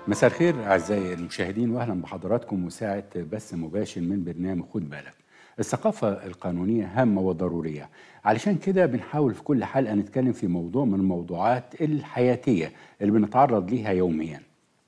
مساء الخير أعزائي المشاهدين، وأهلا بحضراتكم وساعة بث مباشر من برنامج خد بالك. الثقافة القانونية هامة وضرورية، علشان كده بنحاول في كل حلقة نتكلم في موضوع من الموضوعات الحياتية اللي بنتعرض ليها يوميا.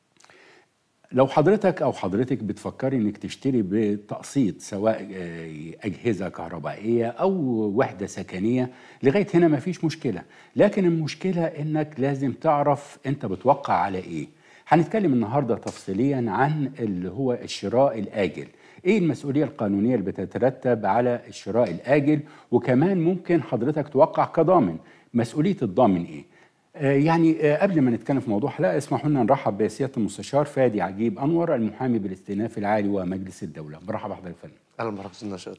لو حضرتك أو حضرتك بتفكري إنك تشتري بتقسيط سواء أجهزة كهربائية أو وحدة سكنية، لغاية هنا مفيش مشكلة، لكن المشكلة إنك لازم تعرف أنت بتوقع على إيه. هنتكلم النهاردة تفصيليا عن اللي هو الشراء الآجل. إيه المسؤولية القانونية اللي بتترتب على الشراء الآجل، وكمان ممكن حضرتك توقع كضامن. مسؤولية الضامن إيه؟ قبل ما نتكلم في موضوع حلقة، اسمحوا لنا نرحب بسيادة المستشار فادي عجيب أنور، المحامي بالاستئناف العالي ومجلس الدولة. برحب بحضرتك يا فندم. اهلا بحضرتك النشاط.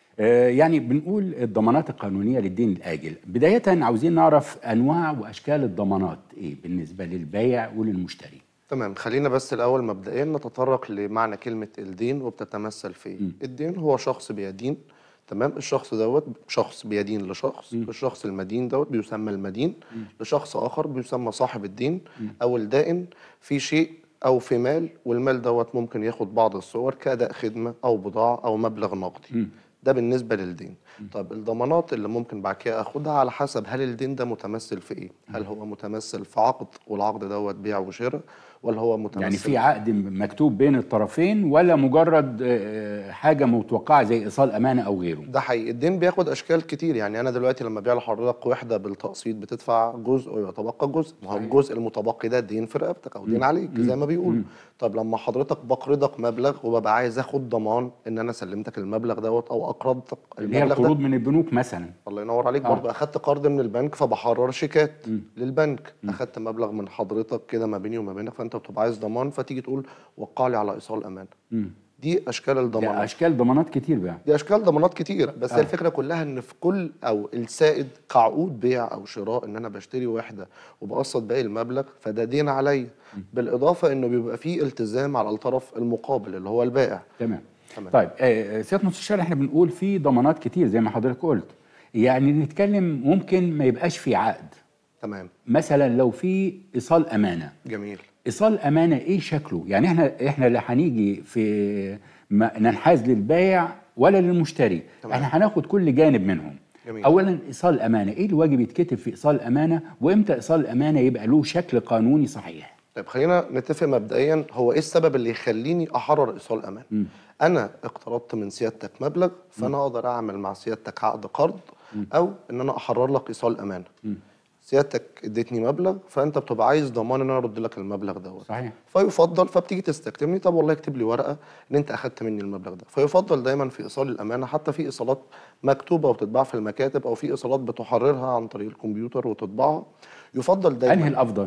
بنقول الضمانات القانونية للدين الآجل. بداية عاوزين نعرف أنواع وأشكال الضمانات إيه بالنسبة للبائع وللمشتري. تمام، خلينا بس الاول مبدئيا نتطرق لمعنى كلمه الدين وبتتمثل في ايه. الدين هو شخص بيدين، تمام. الشخص دوت شخص بيدين لشخص، الشخص المدين دوت بيسمى المدين، لشخص اخر بيسمى صاحب الدين او الدائن في شيء او في مال، والمال دوت ممكن ياخد بعض الصور كأداء خدمه او بضاعه او مبلغ نقدي. ده بالنسبه للدين. طب الضمانات اللي ممكن بعد كده اخدها على حسب هل الدين ده متمثل في ايه؟ هل هو متمثل في عقد والعقد دوت بيع وشراء، ولا هو متمثل يعني في عقد مكتوب بين الطرفين، ولا مجرد حاجة متوقعة زي إيصال أمانة أو غيره؟ ده حقيقي. الدين بياخد اشكال كتير. يعني انا دلوقتي لما ابيع لحضرتك وحده بالتقسيط بتدفع جزء ويتبقى جزء، ما هو الجزء المتبقي ده دين في رقبتك او دين عليك زي ما بيقولوا. طب لما حضرتك بقرضك مبلغ وببقى عايز اخد ضمان ان انا سلمتك المبلغ دوت او اقرضتك اللي هي المبلغ القروض ده من البنوك مثلا. الله ينور عليك. برضه اخدت قرض من البنك فبحرر شيكات للبنك. اخدت مبلغ من حضرتك كده ما بيني وما بينك، فانت بتبقى عايز ضمان فتيجي تقول وقع لي على ايصال امانه. دي اشكال الضمانات. ده أشكال ضمانات كتير بقى. دي اشكال ضمانات كتيره، بس هي الفكره كلها ان في كل او السائد كعقود بيع او شراء ان انا بشتري وحده وبقسط باقي المبلغ، فده دين عليا. بالاضافه انه بيبقى فيه التزام على الطرف المقابل اللي هو البائع. تمام. طيب سيادة المستشار، احنا بنقول في ضمانات كتير زي ما حضرتك قلت. يعني نتكلم ممكن ما يبقاش في عقد. تمام. مثلا لو في ايصال امانه. جميل. ايصال امانه ايه شكله؟ يعني احنا لا هنيجي في ننحاز للبائع ولا للمشتري. تمام. احنا هناخد كل جانب منهم. جميل. اولا ايصال امانه، ايه الواجب يتكتب في ايصال امانه، وامتى ايصال الامانه يبقى له شكل قانوني صحيح؟ طيب خلينا نتفق مبدئيا، هو ايه السبب اللي يخليني احرر ايصال امان؟ انا اقترضت من سيادتك مبلغ، فانا اقدر اعمل مع سيادتك عقد قرض او ان انا احرر لك ايصال امانه. سيادتك اديتني مبلغ، فانت بتبقى عايز ضمان ان انا ارد لك المبلغ دوت. صحيح. فيفضل فبتيجي تستكتبني، طب والله اكتب لي ورقه ان انت اخدت مني المبلغ ده. فيفضل دايما في ايصال الامانه، حتى في ايصالات مكتوبه وبتتباع في المكاتب، او في ايصالات بتحررها عن طريق الكمبيوتر وتطبعها. يفضل دايما انهي الافضل؟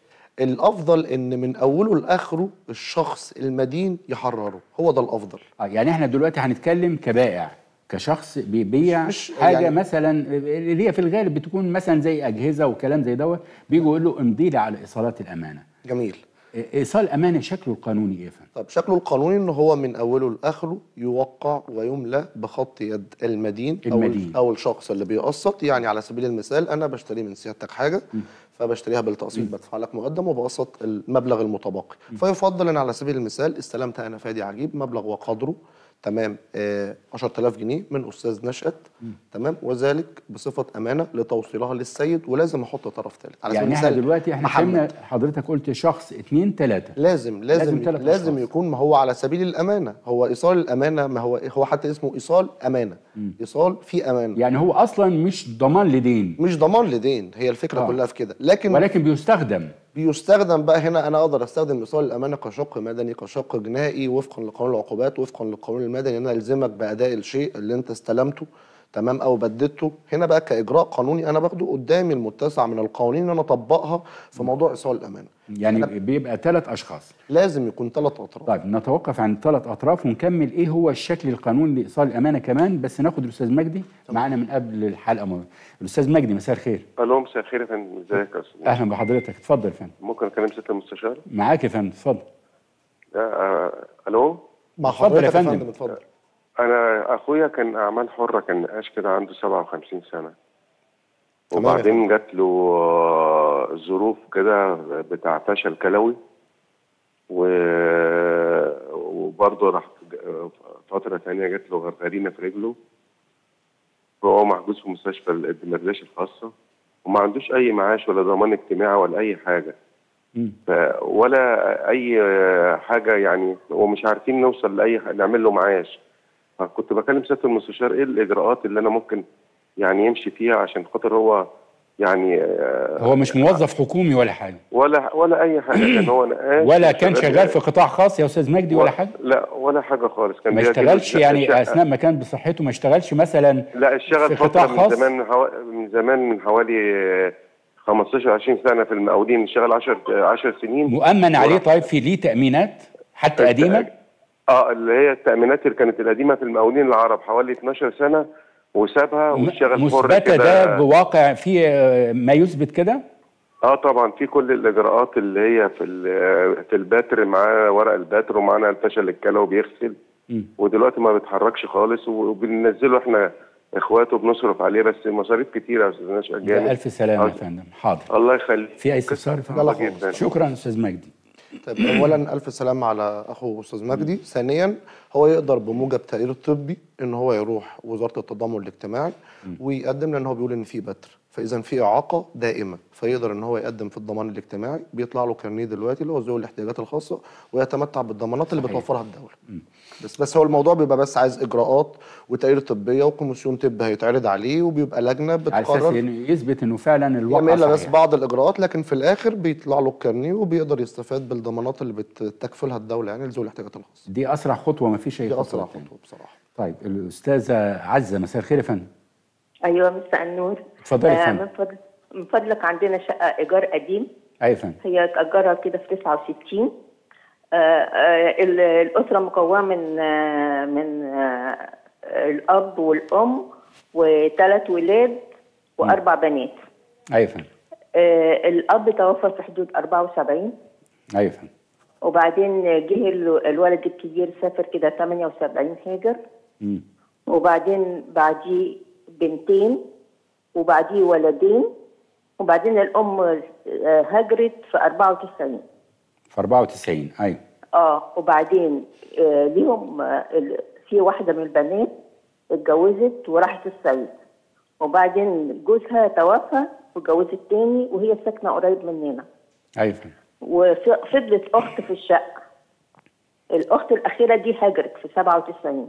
الافضل ان من اوله لاخره الشخص المدين يحرره، هو ده الافضل. يعني احنا دلوقتي هنتكلم كبائع، كشخص بيبيع مش حاجه يعني مثلا اللي هي في الغالب بتكون مثلا زي اجهزه وكلام زي دوت، بيجوا يقول له امضي لي على ايصالات الامانه. جميل. ايصال امانه شكله القانوني ايه يا فندم؟ طب شكله القانوني ان هو من اوله لاخره يوقع ويملى بخط يد المدين. او الشخص اللي بيقسط. يعني على سبيل المثال انا بشتري من سيادتك حاجه، فبشتريها بالتقسيط، بدفع لك مقدم وبقسط المبلغ المتبقي. فيفضل ان على سبيل المثال استلمت انا فادي عجيب مبلغ وقدره تمام 10000 جنيه من استاذ نشأت، تمام، وذلك بصفه امانه لتوصيلها للسيد، ولازم احط طرف ثالث. على يعني احنا دلوقتي محمد. حضرتك قلت شخص 2 3. لازم يكون. ما هو على سبيل الامانه، هو ايصال الامانه، ما هو حتى اسمه ايصال امانه. ايصال في امانه. يعني هو اصلا مش ضمان لدين. مش ضمان لدين، هي الفكره كلها في كده. ولكن بيستخدم بقى هنا. انا اقدر استخدم ايصال الامانه كشق مدني، كشق جنائي، وفقا لقانون العقوبات، وفقا للقانون المدني، ان انا الزمك باداء الشيء اللي انت استلمته، تمام، او بددته. هنا بقى كاجراء قانوني انا باخده قدامي المتسع من القوانين ان انا اطبقها في موضوع ايصال الامانه. يعني بيبقى 3 اشخاص. لازم يكون 3 اطراف. طيب نتوقف عن 3 اطراف ونكمل ايه هو الشكل القانوني لايصال الامانه كمان. بس ناخد الاستاذ مجدي معانا من قبل الحلقه. الاستاذ مجدي، مساء الخير. الو، مساء الخير يا فندم. ازيك يا استاذ؟ اهلا بحضرتك، اتفضل يا فندم. ممكن اكلم سياده المستشار؟ معاك يا فندم، اتفضل. الو، مع حضرتك يا فندم، اتفضل. انا اخويا كان اعمال حره، كان نقاش كده، عنده 57 سنه، وبعدين جات له ظروف كده بتاع فشل كلوي، وبرضه راح فترة تانية جات له غرغرينة في رجله، وهو محجوز في مستشفى الدمرداش الخاصة، وما عندوش أي معاش ولا ضمان اجتماعي ولا أي حاجة. ولا أي حاجة يعني، ومش عارفين نوصل لأي نعمل له معاش. فكنت بكلم سيادة المستشار إيه الإجراءات اللي أنا ممكن يعني يمشي فيها عشان خاطر هو يعني هو مش موظف حكومي ولا حاجه ولا اي حاجه، كان هو نقاش ولا كان شغال في قطاع خاص يا استاذ مجدي ولا حاجه؟ لا ولا حاجه خالص. كان ما اشتغلش يعني اثناء ما كان بصحته؟ ما اشتغلش مثلا؟ لا اشتغل في قطاع فتره خاص من زمان من حوالي 15 20 سنه في المقاولين، اشتغل 10 سنين. مؤمن عليه؟ طيب في ليه تامينات حتى قديمه؟ اللي هي التامينات اللي كانت القديمه في المقاولين العرب حوالي 12 سنه وسابها واشتغل حر مثبتة ده بواقع في ما يثبت كده؟ طبعا في كل الاجراءات اللي هي في الباتر، معاه ورق الباتر ومعانا الفشل الكلوي بيغسل. ودلوقتي ما بيتحركش خالص، وبننزله احنا اخواته بنصرف عليه، بس مصاريف كتيره يا استاذ نشأت جامد. الف سلامه يا فندم. حاضر، الله يخليك. في اي استفسار يا فندم؟ شكرا استاذ مجدي. طيب اولا الف سلامه على اخو استاذ مجدي. ثانيا هو يقدر بموجب تقرير طبي ان هو يروح وزاره التضامن الاجتماعي ويقدم، لان هو بيقول ان في بتر، فاذا في اعاقه دائمه فيقدر ان هو يقدم في الضمان الاجتماعي. بيطلع له كارنيه دلوقتي اللي هو ذوي الاحتياجات الخاصه، ويتمتع بالضمانات اللي بتوفرها الدوله. بس هو الموضوع بيبقى بس عايز اجراءات وتقرير طبيه وكوميسيون طب هيتعرض عليه، وبيبقى لجنه بتقرر على اساس انه يثبت انه فعلا الواقع يعمل صحيح. بس بعض الاجراءات، لكن في الاخر بيطلع له الكارنيه وبيقدر يستفاد بالضمانات اللي بتكفلها الدوله يعني لذوي الاحتياجات الخاصه. دي اسرع خطوه، ما فيش اي خطوه. دي اسرع خطوه بصراحه. طيب الاستاذه عزه، مساء الخير يا فندم. ايوه مساء النور. اتفضلي يا فندم. من فضلك عندنا شقه ايجار قديم. ايوه يا فندم. هي اتاجرها كده في 69. الاسره مكونه من الاب والام و3 ولاد و4 بنات. ايوه يا فندم. الاب توفى في حدود 74. ايوه يا فندم. وبعدين جه الولد الكبير سافر كده 78 هاجر. وبعدين بعديه بنتين، وبعديه ولدين، وبعدين الام هاجرت في 94. في 94 ايوه. وبعدين ليهم في واحده من البنات اتجوزت وراحت الصعيد، وبعدين جوزها توفى واتجوزت تاني وهي ساكنه قريب مننا. ايوه. وفضلت اخت في الشقه. الاخت الاخيره دي هاجرت في 97.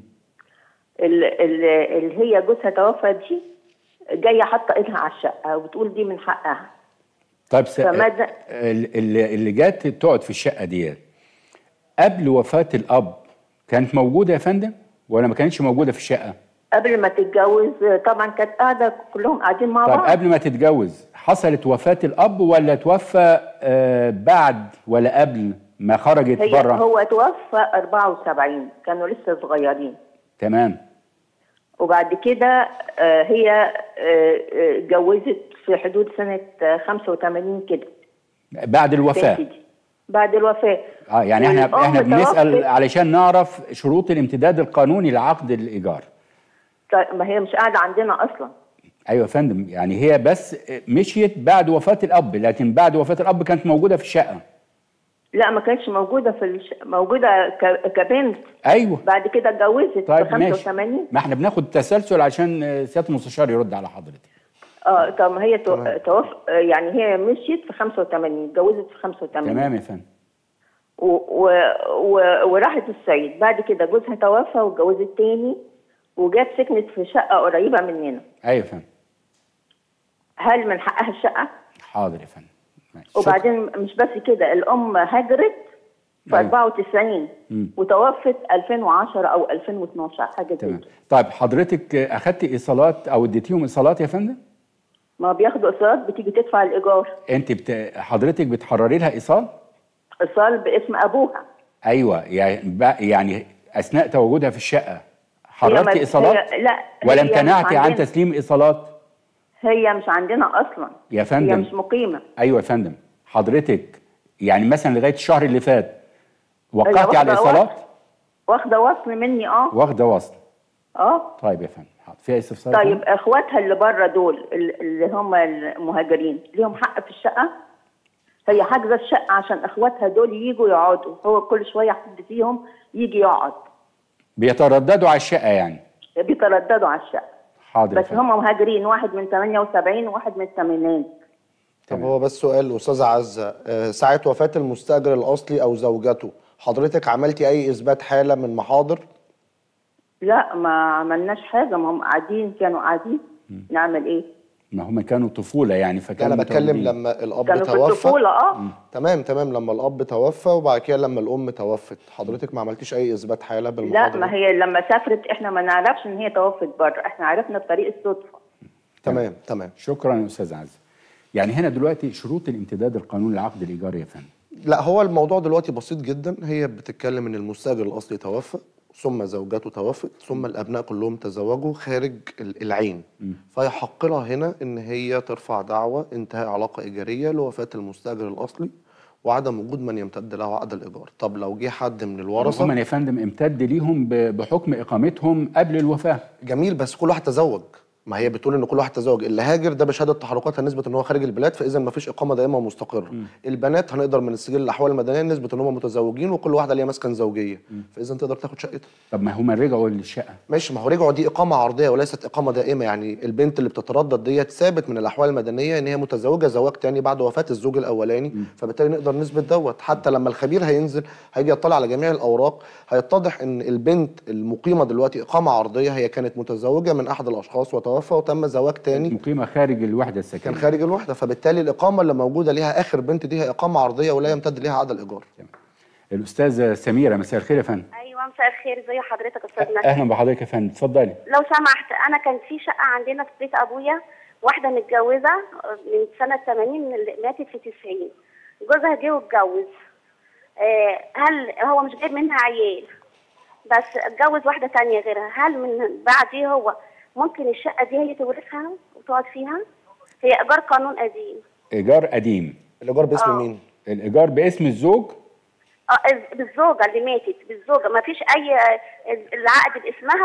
اللي هي جوزها توفى دي جايه حاطه ايدها على الشقه وبتقول دي من حقها. طيب اللي جات تقعد في الشقه ديت قبل وفاه الاب كانت موجوده يا فندم ولا ما كانتش موجوده في الشقه؟ قبل ما تتجوز طبعا كانت قاعده، كلهم قاعدين مع بعض. طيب قبل ما تتجوز حصلت وفاه الاب ولا توفى بعد ولا قبل ما خرجت بره؟ هو توفى 74، كانوا لسه صغيرين. تمام. وبعد كده هي اتجوزت في حدود سنه 85 كده. بعد الوفاه؟ بعد الوفاه. يعني احنا بنسال علشان نعرف شروط الامتداد القانوني لعقد الايجار. طيب ما هي مش قاعده عندنا اصلا. ايوه يا فندم، يعني هي بس مشيت بعد وفاه الاب، لكن بعد وفاه الاب كانت موجوده في الشقه. لا ما كانتش موجوده موجوده كبنت. ايوه. بعد كده اتجوزت طيب في 85. ماشي. ما احنا بناخد تسلسل عشان سياده المستشار يرد على حضرتك. طب ما هي يعني هي مشيت في 85 اتجوزت في 85. تمام يا فندم. وراحت الصعيد. بعد كده جوزها توفى واتجوزت تاني وجات سكنت في شقه قريبه مننا. ايوه يا فندم. هل من حقها الشقه؟ حاضر يا فندم. وبعدين مش بس كده، الام هاجرت في 94 وتوفت 2010 او 2012 حاجه زي كده. طيب حضرتك اخدتي ايصالات او اديتيهم ايصالات يا فندم؟ ما بياخدوا ايصالات، بتيجي تدفع الايجار. انت حضرتك بتحرري لها ايصال؟ ايصال باسم ابوها. ايوه، يعني اثناء تواجدها في الشقه حررتي ايصالات؟ لا ولا امتنعتي عن تسليم ايصالات؟ هي مش عندنا اصلا يا فندم. هي مش مقيمه. ايوه يا فندم. حضرتك يعني مثلا لغايه الشهر اللي فات وقعتي على الايصالات؟ واخده وصل مني. واخده وصل. طيب يا فندم. في استفسار؟ طيب اخواتها اللي بره دول اللي هم المهاجرين ليهم حق في الشقه؟ هي حاجزه الشقه عشان اخواتها دول يجوا يقعدوا، هو كل شويه حد فيهم يجي يقعد. بيترددوا على الشقه يعني؟ بيترددوا على الشقه. حاضر. بس هم مهاجرين، واحد من 78 وواحد من الثمانينات. طب هو بس سؤال أستاذة عزة، ساعة وفاة المستأجر الأصلي أو زوجته حضرتك عملتي أي إثبات حالة من محاضر؟ لا ما عملناش حاجه، ما هم قاعدين، كانوا قاعدين. نعمل ايه؟ ما هم كانوا طفوله يعني، فكانوا أنا بتكلم متواجدين. لما الأب كانوا في توفى. الطفوله. تمام لما الأب توفى وبعد كده لما الأم توفت حضرتك ما عملتيش أي إثبات حالة بالمحاضر؟ لا، ما هي لما سافرت احنا ما نعرفش ان هي توفت بره، احنا عرفنا بطريق الصدفه. تمام. شكرا يا استاذ عزة. يعني هنا دلوقتي شروط الامتداد القانوني لعقد الايجار يا فندم. لا، هو الموضوع دلوقتي بسيط جدا. هي بتتكلم ان المستاجر الاصلي توفى، ثم زوجته توفت، ثم الابناء كلهم تزوجوا خارج العين. فيحق لها هنا ان هي ترفع دعوى انتهاء علاقه ايجاريه لوفاه المستاجر الاصلي وعدم وجود من يمتد له عقد الايجار. طب لو جه حد من الورثه، هم يا فندم امتد ليهم بحكم اقامتهم قبل الوفاه. جميل، بس كل واحد تزوج. ما هي بتقول ان كل واحد تزوج. اللي هاجر ده بشهاده تحركات هنثبت ان هو خارج البلاد، فاذا ما فيش اقامه دائمه ومستقره. البنات هنقدر من السجل الاحوال المدنيه نثبت ان هم متزوجين وكل واحده ليها مسكن زوجيه، فاذا تقدر تاخد شقتها. طب ما هم رجعوا للشقه. ماشي، ما هو رجعوا دي اقامه عرضيه وليست اقامه دائمه. يعني البنت اللي بتتردد ديت ثابت من الاحوال المدنيه ان هي متزوجه زواج تاني بعد وفاه الزوج الاولاني، فبالتالي نقدر نثبت دوت. حتى لما الخبير هينزل هيجي يطلع على جميع الاوراق هيتضح ان البنت المقيمه دلوقتي اقامه عرضيه، هي كانت متزوجه من احد الاشخاص وتوفى وتم زواج تاني، مقيمه خارج الوحده السكنيه، كان خارج الوحده، فبالتالي الاقامه اللي موجوده ليها اخر بنت دي هي اقامه عرضيه ولا يمتد ليها عقد الايجار. الاستاذه سميره، مساء الخير يا فندم. ايوه مساء الخير، ازي حضرتك يا استاذ نجم؟ اهلا بحضرتك يا فندم، اتفضلي. لو سمحت، انا كان في شقه عندنا في بيت ابويا، واحده متجوزه من سنه 80 اللي ماتت في 90، جوزها جه واتجوز. هل هو مش جايب منها عيال بس اتجوز واحده ثانيه غيرها، هل من بعديه هو ممكن الشقه دي هي تورثها وتقعد فيها؟ هي ايجار قانون قديم. ايجار قديم. الايجار باسم مين؟ الايجار باسم الزوج. بالزوجه اللي ماتت، بالزوجه، ما فيش اي العقد باسمها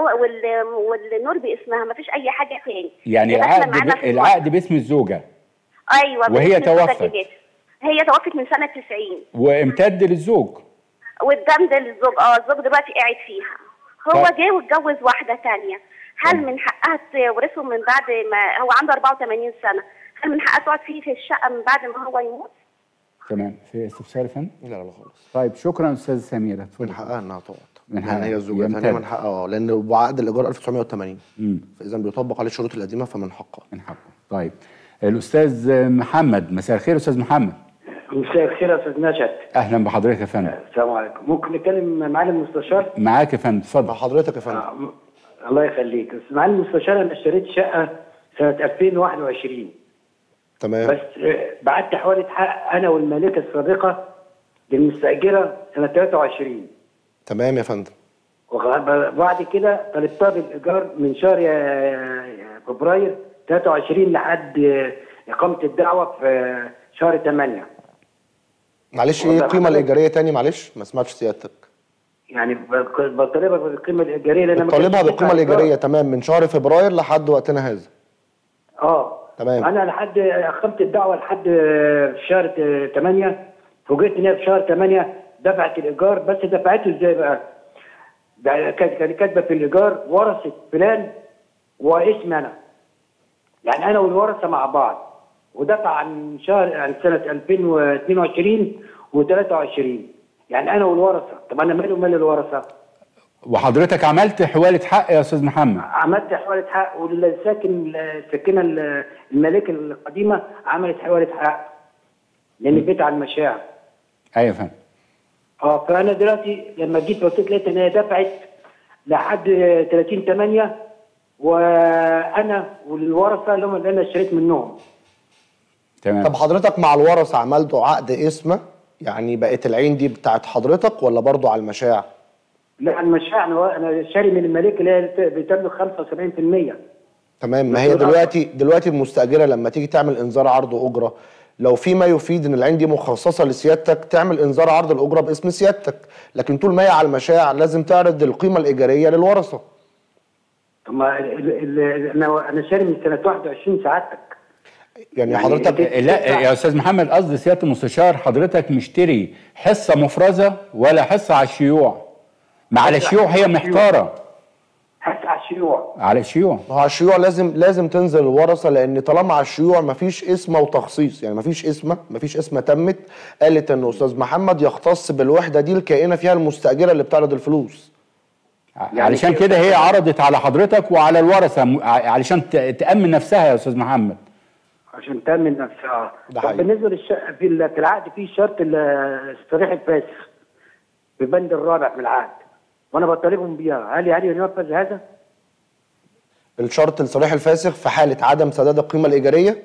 والنور باسمها، ما فيش اي حاجه تاني. يعني العقد باسم الزوجه. ايوه، وهي توفت. هي توفت من سنه 90 وامتد للزوج. والدم للزوج. الزوج دلوقتي قاعد فيها. هو جه واتجوز واحده ثانيه، هل من حقها تورثه من بعد ما هو عنده 84 سنه؟ هل من حقها تقعد فيه في الشقه من بعد ما هو يموت؟ تمام. في استفسار يا فندم؟ لا خالص. طيب شكرا استاذ سميره. من حقها انها تقعد، من حقها هي الزوجه الثانيه من حقها، لان بعقد الايجار 1980 فاذا بيطبق عليه الشروط القديمه فمن حقها. من حقها. طيب الاستاذ محمد، مساء الخير استاذ محمد. مساء الخير يا استاذ نشأت. اهلا بحضرتك يا فندم. السلام عليكم. ممكن نتكلم معالي المستشار؟ معاك يا فندم، اتفضل. مع حضرتك يا فندم. الله يخليك. معالي المستشار، انا اشتريت شقه سنه 2021. تمام. بس بعت حوالي حق انا والمالكه السابقه للمستاجره سنه 23. تمام يا فندم. وبعد كده طلبتها بالايجار من شهر فبراير 23 لحد اقامه الدعوه في شهر 8. معلش، ايه القيمه الايجاريه تاني؟ معلش ما سمعتش سيادتك. يعني بطالبها بالقيمه الايجاريه لان بطالبها بالقيمه الايجاريه. تمام، من شهر فبراير لحد وقتنا هذا. تمام. انا لحد اقامه الدعوه لحد شهر 8، فوجئت ان هي في شهر 8 دفعت الايجار. بس دفعته ازاي بقى؟ كانت كاتبه في الايجار ورثه فلان واسم انا، يعني انا والورثه مع بعض، ودفع عن سنه 2022 و23، يعني انا والورثه. طب انا مالي ومال الورثه؟ وحضرتك عملت حواله حق يا استاذ محمد؟ عملت حواله حق، الساكنه المالكه القديمه عملت حواله حق لان البيت على المشاع. ايوه يا فندم. فانا دلوقتي لما جيت بصيت لقيت ان هي دفعت لحد 30/8، وانا والورثه اللي هم اللي انا اشتريت منهم. تمام. طب حضرتك مع الورثه عملتوا عقد اسمه؟ يعني بقت العين دي بتاعت حضرتك ولا برضو على المشاع؟ لا على المشاع. انا شاري من المالك اللي هي بتملك 75%. تمام. ما هي دلوقتي المستاجره لما تيجي تعمل انذار عرض اجره، لو في ما يفيد ان العين دي مخصصه لسيادتك تعمل انذار عرض الاجره باسم سيادتك، لكن طول ما هي على المشاع لازم تعرض القيمه الايجاريه للورثه. طب ما انا شاري من سنه 21 سعادتك. يعني حضرتك لا يا استاذ محمد، قصدي سياده المستشار حضرتك مشتري حصه مفرزه ولا حصه على الشيوع؟ ما على الشيوع هي محتاره. حصه على الشيوع. على الشيوع. ما هو على الشيوع لازم تنزل الورثه، لان طالما على الشيوع مفيش اسمه وتخصيص، يعني مفيش اسمه تمت قالت ان استاذ محمد يختص بالوحده دي الكائنه فيها المستاجره اللي بتعرض الفلوس. يعني علشان كده هي عرضت على حضرتك وعلى الورثه علشان تامن نفسها يا استاذ محمد. عشان تامن نفسها. ده طب حقيقي. بالنسبه في العقد في شرط الصريح الفاسخ في البند الرابع من العقد، وانا بطالبهم بيها، هل ينفذ هذا؟ الشرط الصريح الفاسخ في حاله عدم سداد القيمه الايجاريه؟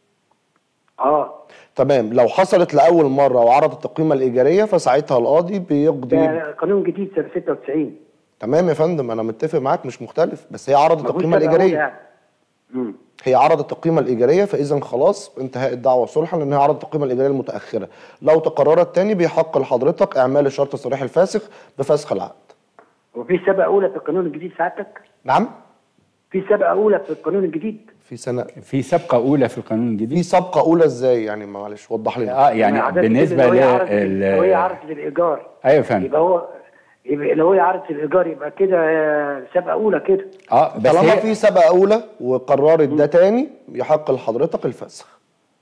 تمام. لو حصلت لاول مره وعرضت القيمه الايجاريه فساعتها القاضي بيقضي. ده قانون جديد سنه 96. تمام يا فندم، انا متفق معاك مش مختلف، بس هي عرضت القيمه الايجاريه. يعني. هي عرضت القيمه الايجاريه، فاذا خلاص انتهاء الدعوه صلحا لان هي عرضت القيمه الايجاريه المتاخره. لو تقررت تاني بيحق لحضرتك اعمال الشرط الصريح الفاسخ بفسخ العقد. وفي سابقه اولى في القانون الجديد سعادتك؟ نعم؟ في سابقه اولى في القانون الجديد؟ في سابقه اولى في القانون الجديد. في سابقه اولى ازاي يعني؟ معلش وضح لنا. يعني بالنسبه لو هي عرضت الايجار. ايوه يا فندم. يبقى لو هي عرضت الايجار يبقى كده سابقه اولى كده. بس طالما في سابقه اولى وقررت ده تاني يحق لحضرتك الفسخ.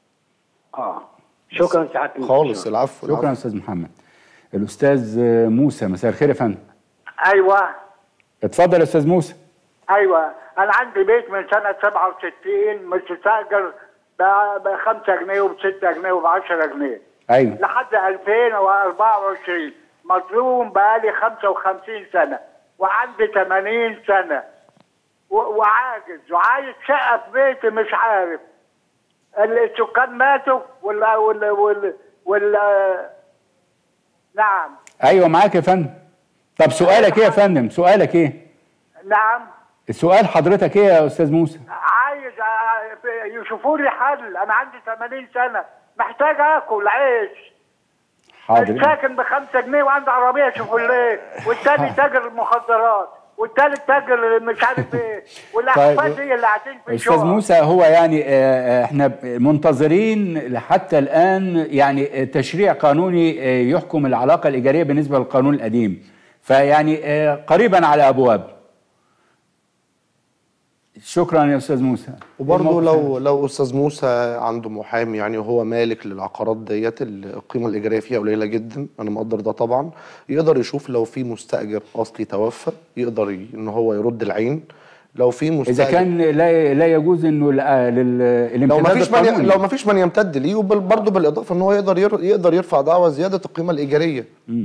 شكرا سعاده خالص. العفو. شكرا يا استاذ محمد. الاستاذ موسى، مساء الخير يا فندم. ايوه اتفضل يا استاذ موسى. ايوه، انا عندي بيت من سنه 67 مستاجر ب 5 جنيه وب 6 جنيه وب 10 جنيه. ايوه. لحد 2024 مظلوم بقالي 55 سنه وعندي 80 سنه وعاجز وعايز شقه في بيتي، مش عارف السكان ماتوا ولا نعم. ايوه معاك يا فندم. طب سؤالك ايه يا فندم؟ سؤالك ايه؟ نعم. السؤال حضرتك ايه يا استاذ موسى؟ عايز يشوفوا لي حل، انا عندي 80 سنه محتاج اكل عيش. حاضر. ساكن ب 5 جنيه وعنده عربيه شيفروليه، والتاني تاجر المخدرات، والتالت تاجر مش عارف ايه، والاحفاد هي اللي قاعدين في الشغل. استاذ موسى، هو يعني احنا منتظرين حتى الان يعني تشريع قانوني يحكم العلاقه الايجاريه بالنسبه للقانون القديم، فيعني قريبا على ابواب. شكرا يا استاذ موسى. وبرضه لو استاذ موسى عنده محامي يعني وهو مالك للعقارات ديت القيمه الايجاريه فيها قليله جدا، انا مقدر ده طبعا، يقدر يشوف لو في مستاجر اصلي توفى يقدر ان هو يرد العين. لو في مستاجر اذا كان لا يجوز انه الامتداد لو ما فيش من يمتد ليه، وبرضه بالاضافه ان هو يقدر يرفع دعوى زياده القيمه الايجاريه.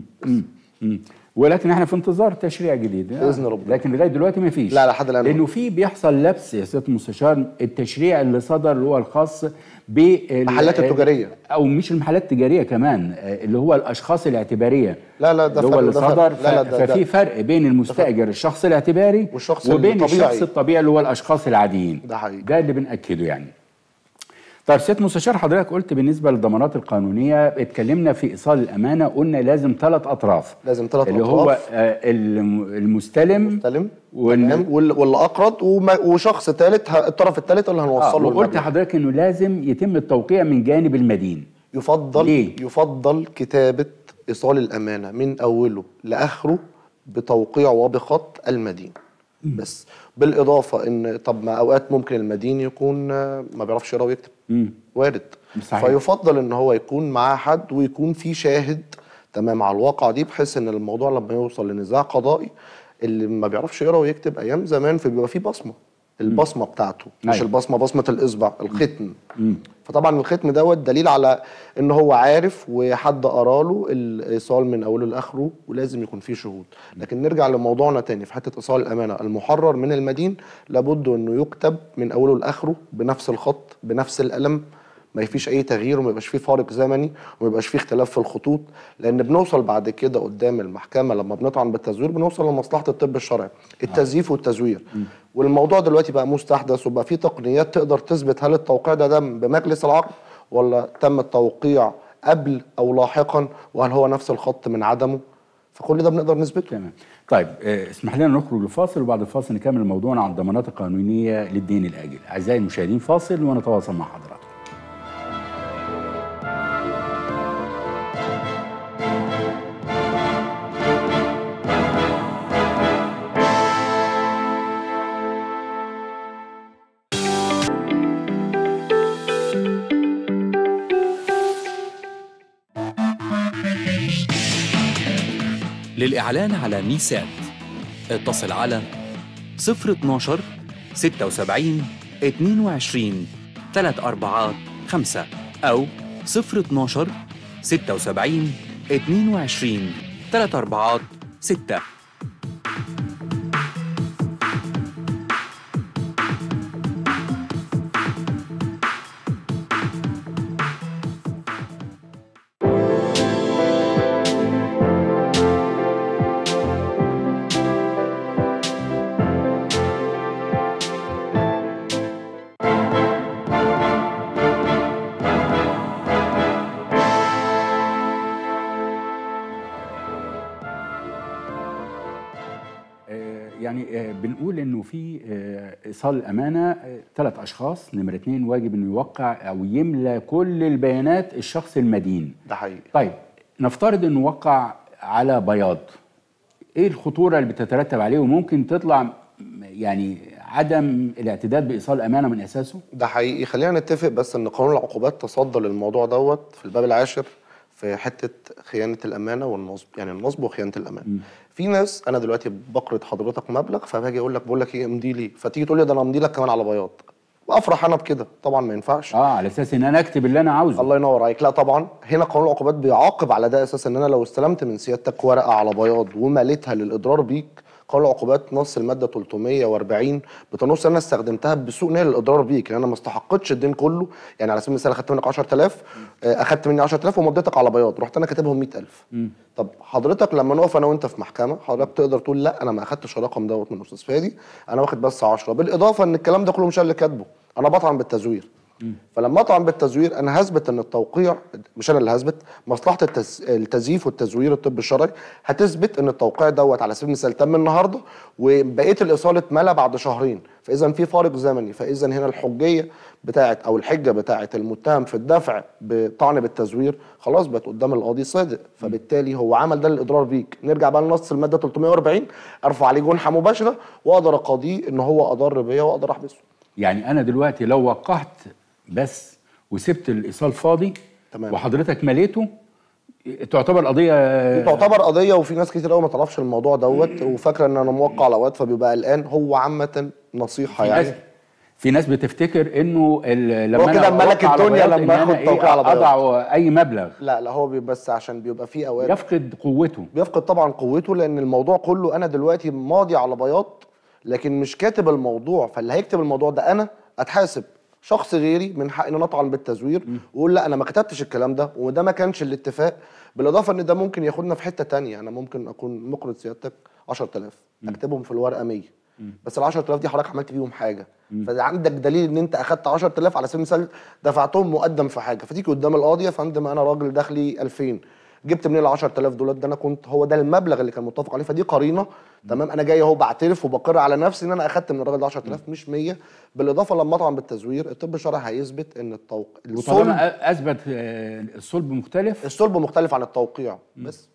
ولكن احنا في انتظار تشريع جديد باذن ربنا، لكن لغايه دلوقتي ما فيش. لا لحد الان، لانه في بيحصل لبس يا سياده المستشار. التشريع اللي صدر اللي هو الخاص بالمحلات التجاريه، او مش المحلات التجاريه كمان، اللي هو الاشخاص الاعتباريه. لا ده اللي هو اللي صدر. ففي فرق بين المستاجر الشخص الاعتباري وبين الشخص الطبيعي اللي هو الاشخاص العاديين. ده حقيقي. ده اللي بنأكده يعني. طيب سياده المستشار، حضرتك قلت بالنسبه للضمانات القانونيه اتكلمنا في ايصال الامانه، قلنا لازم 3 اطراف. لازم 3 اللي اطراف، هو المستلم واللي اقرض وشخص ثالث، الطرف الثالث اللي هنوصله. وقلت حضرتك انه لازم يتم التوقيع من جانب المدين. يفضل كتابه ايصال الامانه من اوله لاخره بتوقيع وبخط المدين. بس بالاضافه ان طب ما اوقات ممكن المدين يكون ما بيعرفش يقرا ويكتب. وارد. صحيح. فيفضل ان هو يكون معاه حد ويكون في شاهد تمام على الواقعه دي، بحيث ان الموضوع لما يوصل لنزاع قضائي اللي ما بيعرفش يقرا ويكتب ايام زمان بيبقى فيه بصمه، البصمه بتاعته مش بصمه الاصبع، الختم. فطبعا الختم دوت دليل على ان هو عارف وحد قرا له الايصال من اوله لاخره، ولازم يكون فيه شهود. لكن نرجع لموضوعنا تاني في حته ايصال الامانه، المحرر من المدين لابد انه يكتب من اوله لاخره بنفس الخط بنفس القلم، ما فيش اي تغيير وما يبقاش فيه فارق زمني وما يبقاش فيه اختلاف في الخطوط، لان بنوصل بعد كده قدام المحكمه لما بنطعن بالتزوير بنوصل لمصلحه الطب الشرعي، التزييف والتزوير. والموضوع دلوقتي بقى مستحدث وبقى فيه تقنيات تقدر تثبت هل التوقيع ده بمجلس العقد ولا تم التوقيع قبل او لاحقا، وهل هو نفس الخط من عدمه، فكل ده بنقدر نثبته. تمام. طيب اسمح لنا نخرج لفاصل، وبعد الفاصل نكمل موضوعنا عن الضمانات القانونيه للدين الاجل. اعزائي المشاهدين، فاصل ونتواصل مع حضراتكم. للإعلان على ميسات اتصل على 012 76 22 345 أو 012 76 22 346. يعني بنقول انه في ايصال الامانه 3 اشخاص. نمره 2 واجب انه يوقع او يملى كل البيانات الشخص المدين. ده حقيقي. طيب نفترض انه وقع على بياض، ايه الخطوره اللي بتترتب عليه وممكن تطلع يعني عدم الاعتداد بايصال الامانه من اساسه؟ ده حقيقي. خلينا نتفق بس ان قانون العقوبات تصدى للموضوع دوت في الباب العاشر في حته خيانه الامانه والنصب، يعني النصب وخيانه الامانه. في ناس انا دلوقتي بقرض حضرتك مبلغ فباجي اقول لك بقول لك ايه امضي لي، فتيجي تقول لي ده انا امضي لك كمان على بياض، وافرح انا بكده. طبعا ما ينفعش. على اساس ان انا اكتب اللي انا عاوزه. الله ينور عليك. لا طبعا هنا قانون العقوبات بيعاقب على ده اساسا، ان انا لو استلمت من سيادتك ورقه على بياض ومليتها للاضرار بيك، قانون العقوبات نص الماده 340 بتنص انا استخدمتها بسوء نيه للاضرار بيك، لان انا ما استحقتش الدين كله. يعني على سبيل المثال اخدت منك 10000، اخدت مني 10000 ومضيتك على بياض، رحت انا كاتبهم 100000. طب حضرتك لما نقف انا وانت في محكمه، حضرتك تقدر تقول لا انا ما اخدتش الرقم دوت من استاذ فادي، انا واخد بس 10، بالاضافه ان الكلام ده كله مش انا اللي كاتبه، انا بطعن بالتزوير. فلما اطعن بالتزوير انا هثبت ان التوقيع، مش انا اللي هثبت، مصلحه التزييف والتزوير الطب الشرعي هتثبت ان التوقيع دوت على سبيل المثال تم النهارده وبقيه الايصال اتملى بعد شهرين، فاذا في فارق زمني، فاذا هنا الحجيه بتاعت او الحجه بتاعت المتهم في الدفع بطعن بالتزوير خلاص بقت قدام القاضي صادق، فبالتالي هو عمل ده للاضرار بيك. نرجع بقى لنص الماده 340، ارفع عليه جنحه مباشره واقدر اقاضيه ان هو اضر بيا واقدر احبسه. يعني انا دلوقتي لو وقعت بس وسبت الايصال فاضي تمام وحضرتك مليته، تعتبر قضيه؟ دي تعتبر قضيه، وفي ناس كتير قوي ما تعرفش الموضوع دوت وفاكره ان انا موقع على واد فبيبقى قلقان. هو عامه نصيحه يعني في ناس بتفتكر انه لما كده ملك الدنيا لما ياخد توقيع على بياض اضع اي مبلغ. لا هو بس عشان بيبقى فيه اوقات يفقد قوته، بيفقد طبعا قوته، لان الموضوع كله انا دلوقتي ماضي على بياض لكن مش كاتب الموضوع، فاللي هيكتب الموضوع ده انا اتحاسب. شخص غيري من حق ان انا اطعن بالتزوير واقول لا انا ما كتبتش الكلام ده وده ما كانش الاتفاق، بالاضافه ان ده ممكن ياخدنا في حته ثانيه. انا ممكن اكون مقرض سيادتك 10000 اكتبهم في الورقه 100، بس ال 10000 دي حضرتك عملت بيهم حاجه، فعندك دليل ان انت اخدت 10000 على سبيل المثال دفعتهم مقدم في حاجه، فتيجي قدام القاضي يا فندم انا راجل دخلي 2000 جبت منين ال 10000 دولت؟ ده انا كنت هو ده المبلغ اللي كان متفق عليه، فدي قرينه تمام. انا جاي اهو بعترف وبقر على نفسي ان انا اخدت من الراجل ده 10000 مش 100. بالاضافه لما اطعن بالتزوير الطب الشرعي هيثبت ان الصلب اثبت الصلب مختلف، الصلب مختلف عن التوقيع بس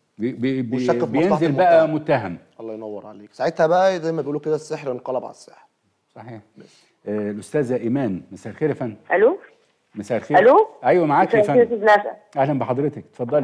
بينزل بقى متهم. الله ينور عليك. ساعتها بقى زي ما بيقولوا كده السحر انقلب على السحر. صحيح. الاستاذه ايمان، مساء الخير يا فندم. الو. مساء الخير. الو. ايوه معاك يا فندم. اهلا بحضرتك، اتفضلي.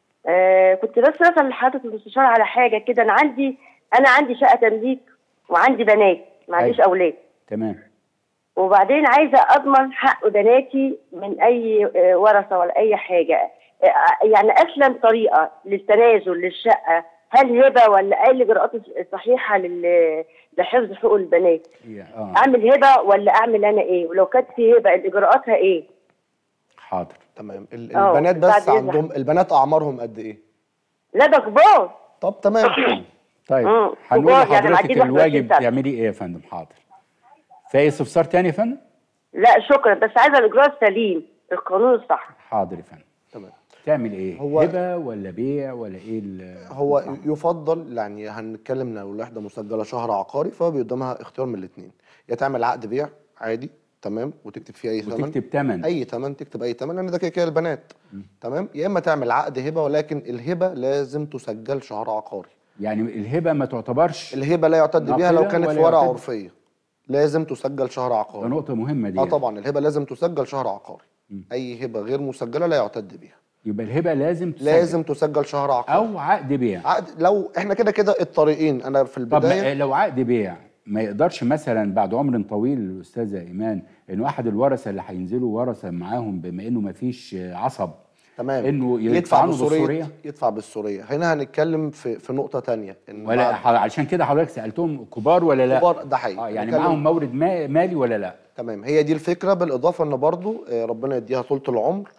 كنت بس اسال حضرتك المستشار على حاجه كده. انا عندي شقه تمليك وعندي بنات، ما عنديش اولاد. تمام. وبعدين عايزه اضمن حق بناتي من اي ورثه ولا اي حاجه، يعني اسلم طريقه للتنازل للشقه هل هبه ولا ايه الاجراءات الصحيحه لحفظ حقوق البنات؟ اعمل هبه ولا اعمل انا ايه؟ ولو كانت في هبه اجراءاتها ايه؟ حاضر. تمام. البنات بس عندهم البنات اعمارهم قد ايه؟ لا ده كبار. طب تمام. طيب هنقول لحضرتك يعني الواجب تعملي ايه يا فندم. حاضر. في اي استفسار تاني يا فندم؟ لا شكرا، بس عايزه الاجراء السليم القانون الصح. حاضر يا فندم. تمام. تعمل ايه؟ هبه ولا بيع ولا ايه؟ هو يفضل يعني هنتكلم لو الوحده مسجله شهر عقاري فبي قدامها اختيار من الاثنين، يا تعمل عقد بيع عادي تمام وتكتب فيه اي ثمن، وتكتب ثمن اي ثمن، تكتب اي ثمن لان ده كده البنات تمام، يا اما تعمل عقد هبه ولكن الهبه لازم تسجل شهر عقاري. يعني الهبه ما تعتبرش، الهبه لا يعتد بها لو كانت في ورقه عرفيه، لازم تسجل شهر عقاري. ده نقطه مهمه دي. طبعا الهبه لازم تسجل شهر عقاري. اي هبه غير مسجله لا يعتد بها. يبقى الهبه لازم تسجل شهر عقاري او عقد بيع. لو احنا كده الطريقين. انا في البدايه طب لو عقد بيع ما يقدرش مثلا بعد عمر طويل الاستاذه ايمان انه احد الورثه اللي هينزلوا ورثه معاهم بما انه ما فيش عصب تمام انه يدفع بالسوريه؟ يدفع بالسوريه. هنا هنتكلم في نقطه ثانيه ولا علشان كده حضرتك سالتهم كبار ولا لا؟ كبار، ده حقيقي. يعني معاهم مورد مالي ولا لا؟ تمام، هي دي الفكره. بالاضافه ان برضو ربنا يديها طولة العمر،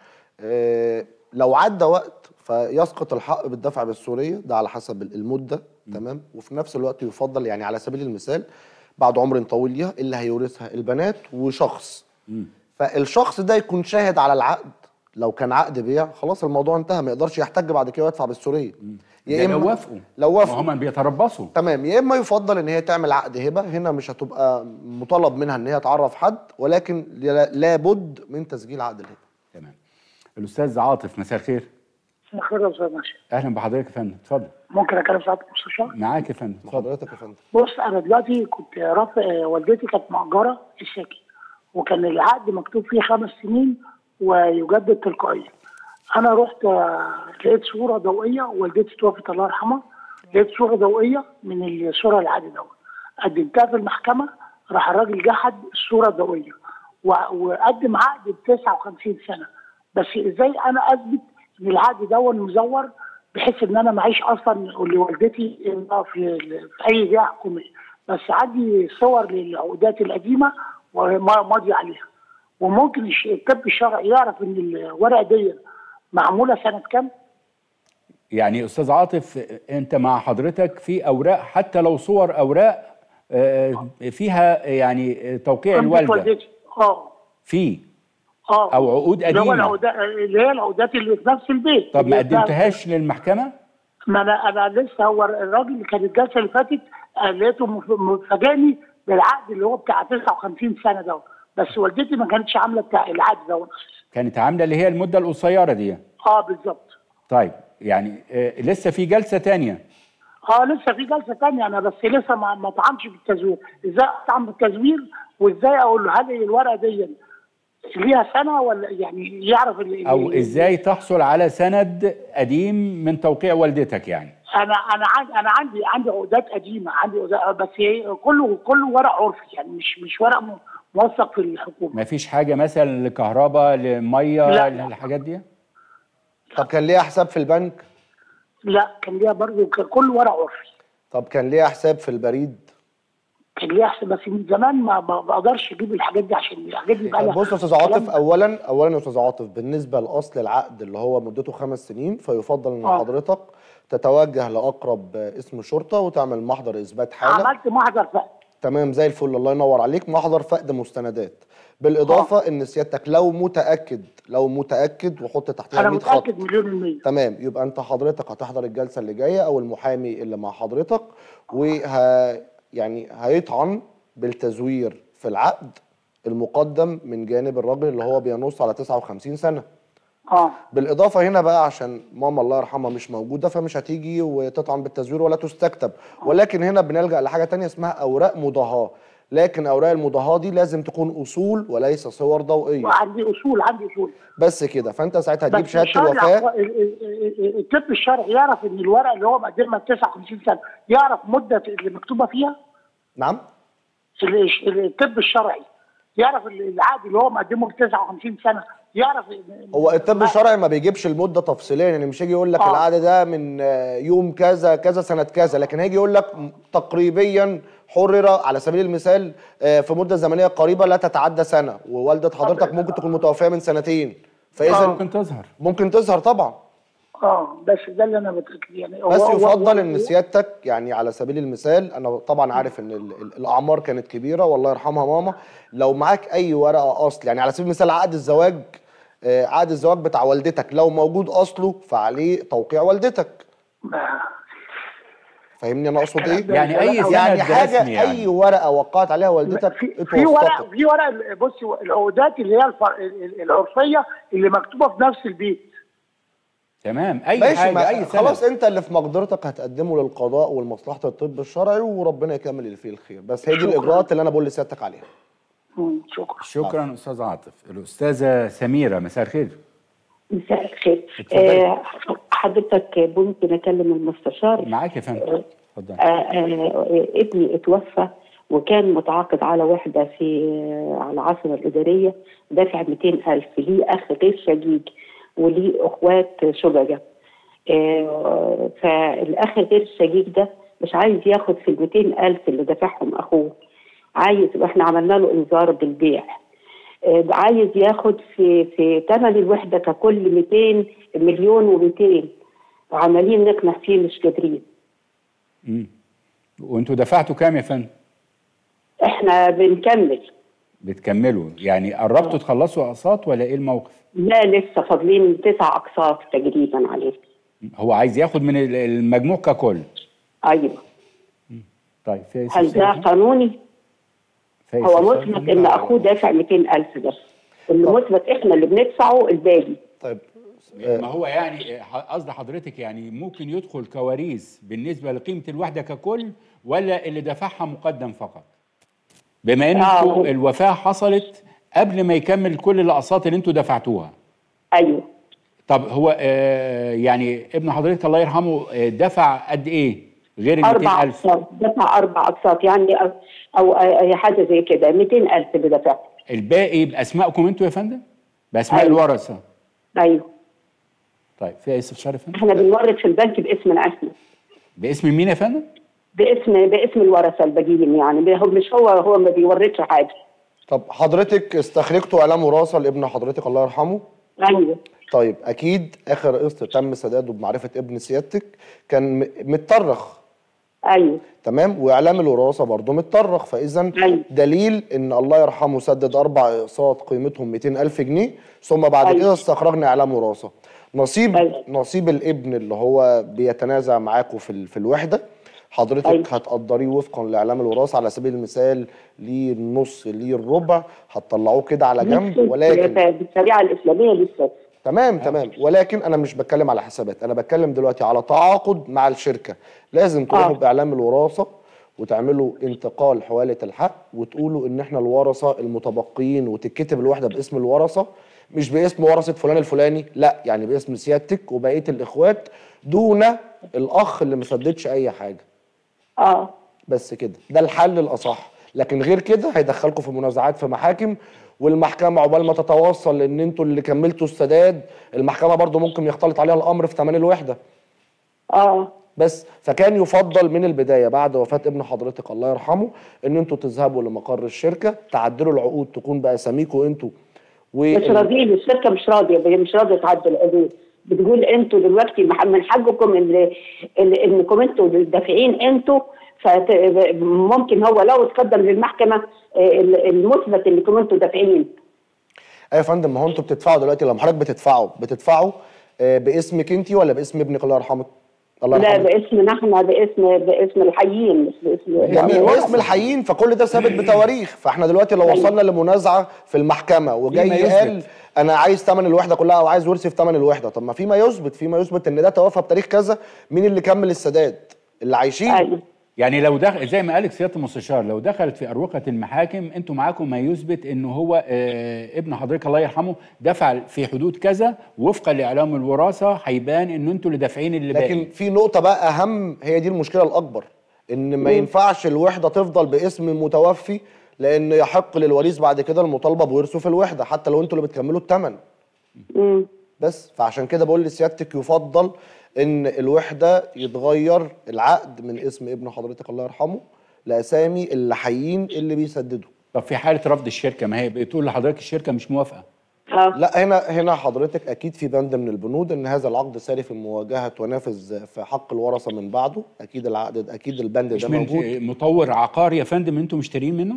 لو عدى وقت فيسقط الحق بالدفع بالسوريه، ده على حسب المده. تمام. وفي نفس الوقت يفضل يعني على سبيل المثال بعد عمر طويل ليها اللي هيورثها البنات وشخص، فالشخص ده يكون شاهد على العقد. لو كان عقد بيع خلاص الموضوع انتهى، ما يقدرش يحتج بعد كده ويدفع بالسوريه. يا اما لو وافقوا هم بيتربصوا. تمام. يا اما يفضل ان هي تعمل عقد هبه، هنا مش هتبقى مطالب منها ان هي تعرف حد، ولكن لابد من تسجيل عقد الهبه. تمام. الاستاذ عاطف، مساء الخير. مساء الخير يا استاذ ماشي. اهلا بحضرتك يا فندم، اتفضل. ممكن اكلم سعادتك مستشار؟ معاك يا فندم، اتفضل. حضرتك يا فندم. بص، انا دلوقتي كنت رافع، والدتي كانت مأجره الساكن، وكان العقد مكتوب فيه 5 سنين ويجدد تلقائيا. انا رحت لقيت صوره ضوئيه، والدتي توفت الله يرحمها، لقيت صوره ضوئيه من الصوره العقد دوت، قدمتها في المحكمه، راح الراجل جحد الصوره الضوئيه وقدم عقد ب 59 سنه. بس ازاي انا اثبت ان العقد دوت مزور، بحيث ان انا معيش اصلا لوالدتي في اي جهه حكوميه، بس عندي صور للعقودات القديمه وماضي عليها. وممكن الطب الشرعي يعرف ان الورقه دي معموله سنه كام؟ يعني استاذ عاطف، انت مع حضرتك في اوراق، حتى لو صور اوراق فيها يعني توقيع الوالده في او عقود قديمه، اللي هي العقودات اللي في نفس البيت. طب ما قدمتهاش للمحكمه؟ ما انا لسه، هو الراجل اللي كان الجلسه اللي فاتت لقيته مفاجئني بالعقد اللي هو بتاع 59 سنه دوت، بس والدتي ما كانتش عامله بتاع العقد دوت، كانت عامله اللي هي المده القصيره دي. بالظبط. طيب يعني لسه في جلسه ثانيه؟ لسه في جلسه ثانيه، انا بس لسه ما طعنش بالتزوير. ازاي اطعن بالتزوير، وازاي اقول له هل الورقه دي ليها سنه ولا يعني يعرف او ازاي تحصل على سند قديم من توقيع والدتك؟ يعني انا عندي عقودات قديمه، بس كله ورق عرفي، يعني مش ورق موثق في الحكومه. ما فيش حاجه مثلا لكهرباء لميه الحاجات دي؟ طب كان ليها حساب في البنك؟ لا، كان ليها برضه كل ورق عرفي. طب كان ليها حساب في البريد؟ كان ليها حساب، بس من زمان ما بقدرش اجيب الحاجات دي، عشان الحاجات دي بقى لها. بص يا استاذ عاطف، اولا يا استاذ عاطف، بالنسبه لاصل العقد اللي هو مدته 5 سنين، فيفضل ان حضرتك تتوجه لاقرب اسم شرطه وتعمل محضر اثبات حاله. عملت محضر فقد. تمام، زي الفل، الله ينور عليك. محضر فقد مستندات. بالاضافه ان سيادتك لو متاكد وحط تحتها 100 خط. انا متاكد مليون المية. تمام، يبقى انت حضرتك هتحضر الجلسه اللي جايه، او المحامي اللي مع حضرتك، يعني هيطعن بالتزوير في العقد المقدم من جانب الراجل اللي هو بينص على 59 سنه. بالاضافه هنا بقى، عشان ماما الله يرحمها مش موجوده، فمش هتيجي وتطعن بالتزوير ولا تستكتب، ولكن هنا بنلجأ لحاجه ثانيه اسمها اوراق مضاهاه. لكن اوراق المضاهاه دي لازم تكون اصول وليس صور ضوئيه. عندي اصول بس كده. فانت ساعتها تجيب شهاده الوفاه. الطب الشرعي يعرف ان الورقه اللي هو مقدمها 59 سنه، يعرف مده اللي مكتوبه فيها؟ نعم، الطب الشرعي يعرف العقد اللي هو مقدمه ب 59 سنه، يعرف. هو الطب الشرعي ما بيجيبش المده تفصيليا، يعني مش هيجي يقول لك العقد ده من يوم كذا كذا سنه كذا، لكن هيجي يقول لك تقريبا حرر على سبيل المثال في مده زمنيه قريبه لا تتعدى سنه، ووالده حضرتك ممكن تكون متوفيه من سنتين، فاذا ممكن تظهر طبعا. بس ده اللي انا متاكد يعني. بس يفضل ان سيادتك يعني على سبيل المثال، انا طبعا عارف ان الاعمار كانت كبيره والله يرحمها ماما، لو معاك اي ورقه اصل، يعني على سبيل المثال عقد الزواج بتاع والدتك لو موجود اصله فعليه توقيع والدتك. فاهمني انا اقصد ايه؟ يعني اي حاجه يعني. اي ورقه وقعت عليها والدتك في ورقه بص، العقودات اللي هي العرفيه اللي مكتوبه في نفس البيت. تمام، اي حاجه، اي سنة. خلاص انت اللي في مقدرتك هتقدمه للقضاء ولمصلحه الطب الشرعي، وربنا يكمل اللي فيه الخير. بس هي دي الاجراءات اللي انا بقول لسيادتك عليها. شكرا. شكرا استاذ عاطف. الاستاذه سميره، مساء الخير. مساء الخير. حضرتك ممكن اكلم المستشار؟ معاك يا فندم، اتفضل. ابني اتوفى وكان متعاقد على وحده على العاصمه الاداريه، دافع 200,000. ليه اخ غير شقيق وليه اخوات شججه. فالاخ غير الشقيق ده مش عايز ياخد في ال 200,000 اللي دفعهم اخوه، عايز، واحنا عملنا له انذار بالبيع، عايز ياخد في ثمن الوحده ككل 200 مليون و200، وعمالين نقنع فيه مش قادرين. وانتوا دفعتوا كام يا فندم؟ احنا بتكملوا يعني قربتوا تخلصوا اقساط ولا ايه الموقف؟ لا لسه فاضلين 9 اقساط تقريبا عليه. هو عايز ياخد من المجموع ككل؟ ايوه. طيب هل ده قانوني؟ هو مثبت ان اخوه دافع 200,000 بس، اللي مثبت احنا اللي بندفعه الباقي. طيب ما هو يعني قصد حضرتك يعني ممكن يدخل كواريث بالنسبه لقيمه الوحده ككل، ولا اللي دفعها مقدم فقط؟ بما ان الوفاه حصلت قبل ما يكمل كل الاقساط اللي انتوا دفعتوها. ايوه. طب هو يعني ابن حضرتك الله يرحمه دفع قد ايه غير ال 200,000؟ دفع 4 اقساط يعني، او حاجه زي كده، 200,000 اللي دفعه. الباقي باسمائكم انتوا يا فندم؟ باسماء الورثه؟ ايوه. طيب في اي استفسار يا فندم؟ احنا بنورد في البنك باسمنا احنا. باسم مين يا فندم؟ باسم الورثه الباقيين يعني، مش هو ما بيوردش حاجه. طب حضرتك استخرجتوا اعلام وراثه لابن حضرتك الله يرحمه؟ ايوه. طيب اكيد اخر قسط تم سداده بمعرفه ابن سيادتك كان متطرخ. ايوه. تمام، واعلام الوراثه برضه متطرخ، فاذا دليل ان الله يرحمه سدد 4 اقساط قيمتهم 200,000 جنيه، ثم بعد كده استخرجنا اعلام وراثه. نصيب الابن اللي هو بيتنازع معاكم في الوحده، حضرتك هتقدريه وفقا لاعلام الوراثه، على سبيل المثال ليه النص ليه الربع، هتطلعوه كده على جنب، ولكن بالشريعه الاسلاميه لسه. تمام، ولكن انا مش بتكلم على حسابات، انا بتكلم دلوقتي على تعاقد مع الشركه. لازم تروحوا باعلام الوراثه وتعملوا انتقال حواله الحق، وتقولوا ان احنا الورثه المتبقيين، وتتكتب الوحده باسم الورثه، مش باسم ورثه فلان الفلاني، لا، يعني باسم سيادتك وبقيه الاخوات دون الاخ اللي ما سددش اي حاجه. بس كده، ده الحل الاصح. لكن غير كده هيدخلكم في منازعات في محاكم، والمحكمه عقبال ما تتوصل لان انتوا اللي كملتوا السداد، المحكمه برضو ممكن يختلط عليها الامر في ثمن الوحده. بس فكان يفضل من البدايه بعد وفاه ابن حضرتك الله يرحمه ان انتوا تذهبوا لمقر الشركه، تعدلوا العقود تكون باساميكم انتوا. مش راضيين، الشركه مش راضيه تعدل العقود، بتقول انتوا دلوقتي من حقكم انكم انتوا دافعين انتوا، فممكن هو لو اتقدم للمحكمه المثبت انكم انتوا دافعين. ايوه يا فندم، ما هو انتوا بتدفعوا دلوقتي، لما حضرتك بتدفعوا باسمك انت ولا باسم ابنك الله يرحمه؟ لا باسمنا احنا، باسم الحيين، مش باسم الحيين. فكل ده ثابت بتواريخ. فاحنا دلوقتي لو وصلنا لمنازعه في المحكمه وجاي قال انا عايز ثمن الوحده كلها او عايز ورثي في ثمن الوحده، طب ما في ما يثبت ان ده توفى بتاريخ كذا، مين اللي كمل السداد؟ اللي عايشين. يعني لو دخل زي ما قالك سياده المستشار، لو دخلت في اروقه المحاكم انتوا معاكم ما يثبت ان هو ابن حضرتك الله يرحمه دفع في حدود كذا وفقا لاعلام الوراثه، هيبان ان انتوا اللي دافعين اللي باقي. لكن في نقطه بقى اهم، هي دي المشكله الاكبر، ان ما ينفعش الوحده تفضل باسم المتوفي، لان يحق للوريث بعد كده المطالبه بورثه في الوحده حتى لو انتوا اللي بتكملوا الثمن. بس فعشان كده بقول لسيادتك يفضل ان الوحده يتغير العقد من اسم ابن حضرتك الله يرحمه لاسامي اللي حيين اللي بيسددوا. طب في حاله رفض الشركه، ما هي بتقول لحضرتك الشركه مش موافقه. لا، هنا حضرتك اكيد في بند من البنود ان هذا العقد ساري في مواجهه ونافذ في حق الورثه من بعده، اكيد العقد، اكيد البند ده موجود. مش من مطور عقار يا فندم انتوا مشترين منه؟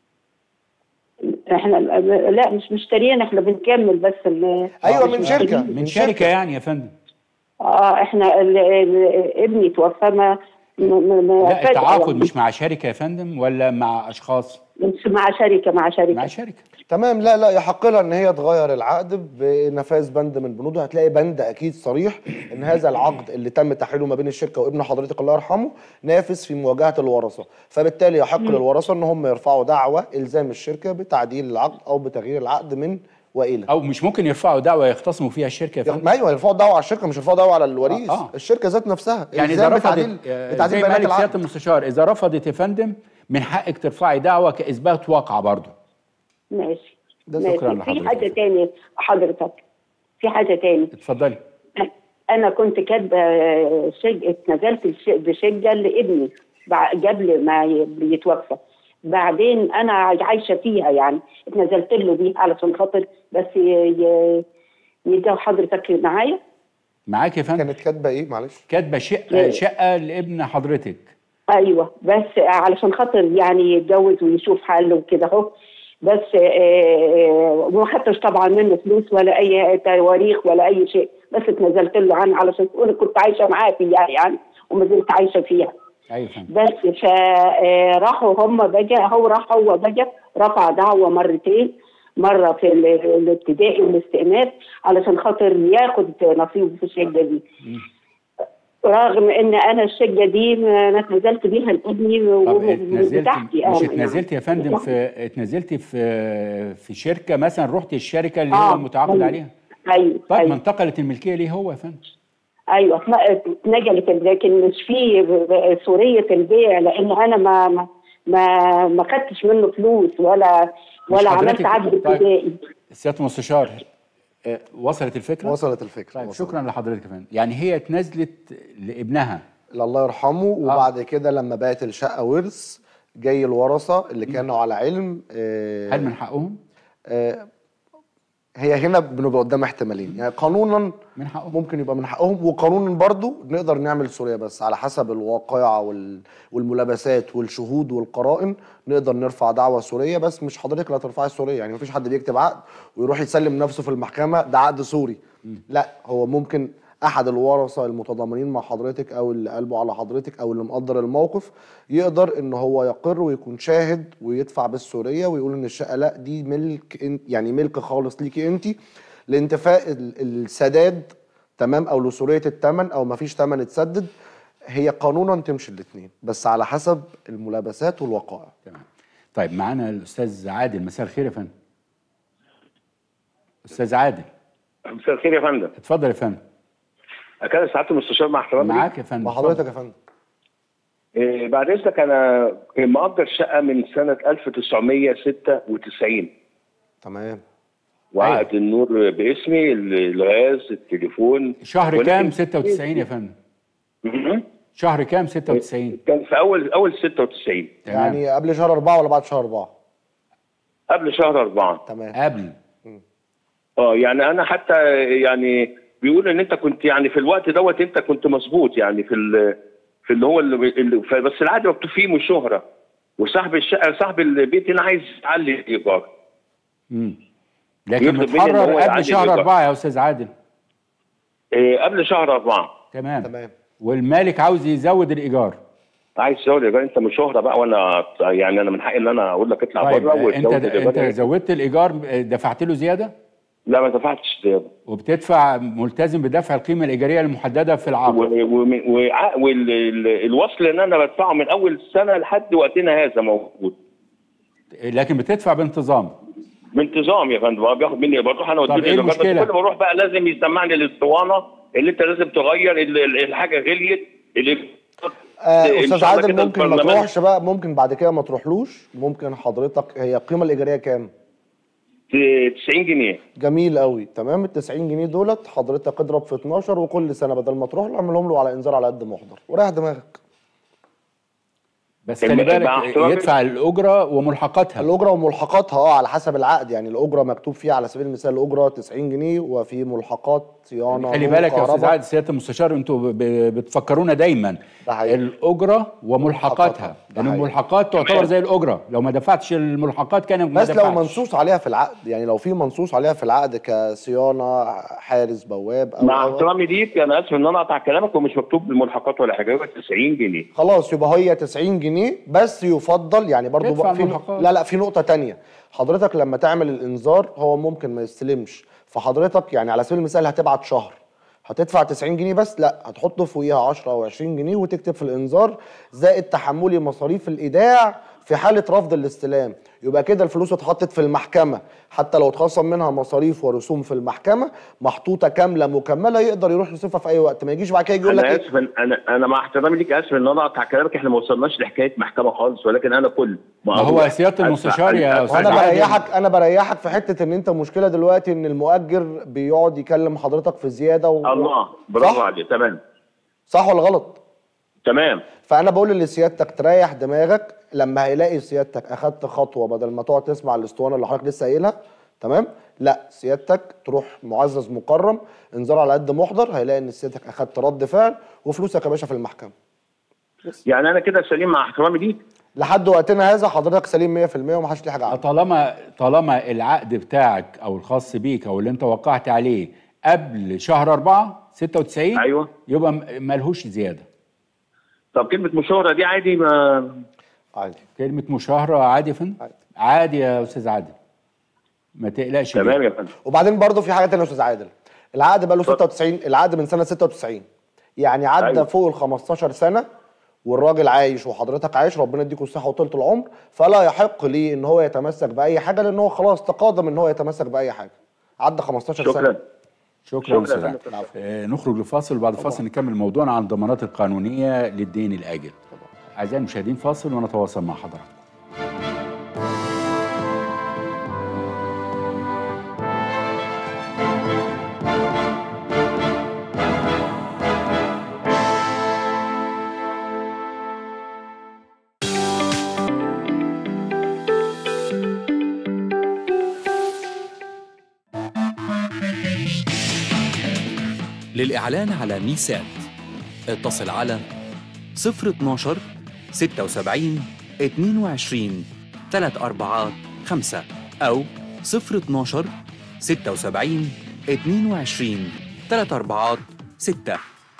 احنا لا مش مشترين، احنا بنكمل بس ايوه من شركه يعني يا فندم. احنا ابني توفى ما لا التعاقد مش مع شركه يا فندم ولا مع اشخاص؟ مش مع شركه. تمام. لا يحق لها ان هي تغير العقد بنفاذ بند من بنوده. هتلاقي بند اكيد صريح ان هذا العقد اللي تم تحريره ما بين الشركه وابن حضرتك الله يرحمه نافذ في مواجهه الورثه، فبالتالي يحق للورثه ان هم يرفعوا دعوى الزام الشركه بتعديل العقد او بتغيير العقد من والى. او مش ممكن يرفعوا دعوه يختصموا فيها الشركه يا فندم؟ ما ايوه يرفعوا دعوه على الشركه، مش يرفعوا دعوه على الوريث. الشركه ذات نفسها يعني اذا رفضت زي ما قال سياده المستشار، اذا رفضت يا فندم من حقك ترفعي دعوه كاثبات واقعه برضه. ماشي. شكرا ماشي. لحضرتك. في حاجه تاني حضرتك، في حاجه تاني. اتفضلي. انا كنت كاتبه اتنزلت بشقه لابني قبل ما يتوفى، بعدين انا عايشه فيها يعني اتنزلت له بيها علشان خاطر بس يدعو حضرتك معايا. معاك يا فندم. كانت كاتبه ايه معلش؟ كاتبه شقه لابن حضرتك. ايوه بس علشان خاطر يعني يتجوز ويشوف حاله وكده اهو، بس وما خدتش طبعا منه فلوس ولا اي تواريخ ولا اي شيء، بس اتنزلت له عنها علشان انا كنت عايشه معاه فيها يعني وما زلت عايشه فيها. ايوه فندم. بس فراحوا هم بقى، هو بقى رفع دعوه مرتين، مره في الابتدائي والاستئناف علشان خاطر ياخد نصيبه في الشقه دي. رغم ان انا الشقه دي انا اتنزلت بيها لابني وبتاعتي. مش اتنزلت يا فندم اتنزلتي في شركه مثلا، رحتي الشركه اللي هو متعاقد عليها؟ ايوه. طيب ما انتقلت الملكيه ليه هو يا فندم؟ ايوه اتنقلت، لكن مش في سوريه البيع، لان انا ما خدتش منه فلوس ولا عملت عقد ابتدائي. سياده المستشار وصلت الفكره؟ وصلت الفكره. طيب شكرا لحضرتك يا فندم. يعني هي اتنزلت لابنها الله يرحمه، وبعد كده لما بقت الشقه ورث جاي الورثه اللي كانوا على علم. هل من حقهم؟ هي هنا بنبقى قدام احتمالين، يعني قانونا من حقهم، ممكن يبقى من حقهم، وقانونا برضو نقدر نعمل سوريا، بس على حسب الواقعه والملابسات والشهود والقرائن نقدر نرفع دعوه سوريه، بس مش حضرتك اللي هترفعي السوريه. يعني مفيش حد بيكتب عقد ويروح يسلم نفسه في المحكمه ده عقد سوري. لا، هو ممكن احد الورثه المتضامنين مع حضرتك او اللي قلبه على حضرتك او اللي مقدر الموقف يقدر ان هو يقر ويكون شاهد ويدفع بالسوريه ويقول ان الشقه لا دي ملك، يعني ملك خالص ليكي انت لانتفاء السداد، تمام، او لسوريه الثمن، او ما فيش ثمن اتسدد. هي قانونا تمشي الاثنين، بس على حسب الملابسات والوقائع. تمام. طيب معانا الاستاذ عادل. مساء الخير يا فندم. استاذ عادل. مساء الخير يا فندم. اتفضل يا فندم. كان سعاده المستشار مع احترامي. معاك يا فندم. مع حضرتك يا فندم. بعد اذنك، انا مأجر شقه من سنه 1996. تمام. وعقد النور باسمي، الغاز، التليفون. شهر كام 96 يا فندم؟ شهر كام 96؟ كان في اول 96. يعني قبل شهر 4 ولا بعد شهر 4؟ قبل شهر 4. تمام. قبل. يعني انا حتى يعني بيقول ان انت كنت يعني في الوقت دوت انت كنت مظبوط، يعني في اللي هو بس العقد مكتوب فيه مش شهره، وصاحب الشقه صاحب البيت هنا عايز يعلي الايجار. لكن متحرر قبل شهر 4 يا استاذ عادل. قبل شهر 4. تمام. والمالك عاوز يزود الايجار. عايز يزود الايجار. انت مش شهره بقى، وانا يعني انا من حقي ان انا اقول لك اطلع بره وتزود الايجار. انت زودت الايجار، دفعت له زياده؟ لا، ما دفعتش زياده. وبتدفع، ملتزم بدفع القيمه الايجاريه المحدده في العقد. والوصل ان انا بدفعه من اول السنه لحد وقتنا هذا موجود. لكن بتدفع بانتظام. بانتظام يا فندم. بياخد مني، بروح انا طب ايه المشكله؟ كل ما اروح بقى لازم يسمعني الاسطوانه اللي انت لازم تغير، الحاجه غليت استاذ عادل ممكن ما تروحش بقى، ممكن بعد كده ما تروحلوش. ممكن حضرتك، هي القيمه الايجاريه كام؟ 90 جنيه. جميل قوي. تمام. ال 90 جنيه دولت حضرتك اضرب في 12، وكل سنه بدل ما تروح له اعملهم له على انذار على قد محضر وريح دماغك. بس خلي بالك يدفع الاجره وملحقاتها. الاجره وملحقاتها على حسب العقد. يعني الاجره مكتوب فيها على سبيل المثال الاجره 90 جنيه وفي ملحقات صيانه. خلي بالك يا استاذ عادل، سياده المستشار، انتوا بتفكرونا دايما الاجره وملحقاتها، لان الملحقات تعتبر زي الاجره، لو ما دفعتش الملحقات كان ما بس دفعتش. لو منصوص عليها في العقد، يعني لو في منصوص عليها في العقد كصيانه، حارس، بواب، او مع احترامي ليك انا اسف ان انا اقطع كلامك، ومش مكتوب الملحقات ولا حاجه، هو 90 جنيه. خلاص، يبقى هي 90 جنيه بس. يفضل يعني برضو في نقطه تانية. حضرتك لما تعمل الانذار هو ممكن ما يستلمش، فحضرتك يعني على سبيل المثال هتبعت شهر، هتدفع 90 جنيه بس، لا، هتحط فوقيها 10 او 20 جنيه وتكتب في الانذار زائد تحملي مصاريف الايداع في حاله رفض الاستلام يبقى كده الفلوس اتحطت في المحكمه، حتى لو اتخصم منها مصاريف ورسوم في المحكمه محطوطه كامله مكمله، يقدر يروح يصرفها في اي وقت. ما يجيش بعد كده يقول لك انا اسف، انا مع احترامي ليك اسف ان انا اقطع كلامك، احنا ما وصلناش لحكايه محكمه خالص، ولكن انا ما هو سياده المستشار يا استاذ انا بريحك في حته ان انت مشكله دلوقتي ان المؤجر بيقعد يكلم حضرتك في زياده الله برافو عليك. تمام صح ولا غلط؟ تمام. فانا بقول لسيادتك تريح دماغك لما هيلاقي سيادتك اخدت خطوه بدل ما تقعد تسمع الاسطوانه اللي حضرتك لسه قايلها. تمام؟ لا، سيادتك تروح معزز مكرم، انذار على قد محضر، هيلاقي ان سيادتك اخدت رد فعل وفلوسك يا باشا في المحكمه. يعني انا كده سليم مع احترامي ليك؟ لحد وقتنا هذا حضرتك سليم 100% ومحدش ليه حاجه عنك. طالما العقد بتاعك او الخاص بيك او اللي انت وقعت عليه قبل شهر 4/96 ايوه يبقى ملهوش زياده. طب كلمه مشاهره دي عادي؟ ما عادي. كلمه مشاهره عادي يا فندم؟ عادي يا استاذ عادل، ما تقلقش. تمام يا فندم. وبعدين برضه في حاجه ثانيه يا استاذ عادل، العقد بقى له 96، العقد من سنه 96 يعني عدى أيوة. فوق ال 15 سنه والراجل عايش وحضرتك عايش، ربنا يديكم الصحه وطولة العمر، فلا يحق ليه ان هو يتمسك باي حاجه لان هو خلاص تقادم ان هو يتمسك باي حاجه. عدى 15 سنه. شكرا استاذ عادل. نخرج لفاصل وبعد الفاصل نكمل موضوعنا عن الضمانات القانونيه للدين الاجل. اعزائي المشاهدين فاصل ونتواصل مع حضراتكم. للإعلان على ميسات اتصل على 012 76 22 345 أو 012 76 22 346.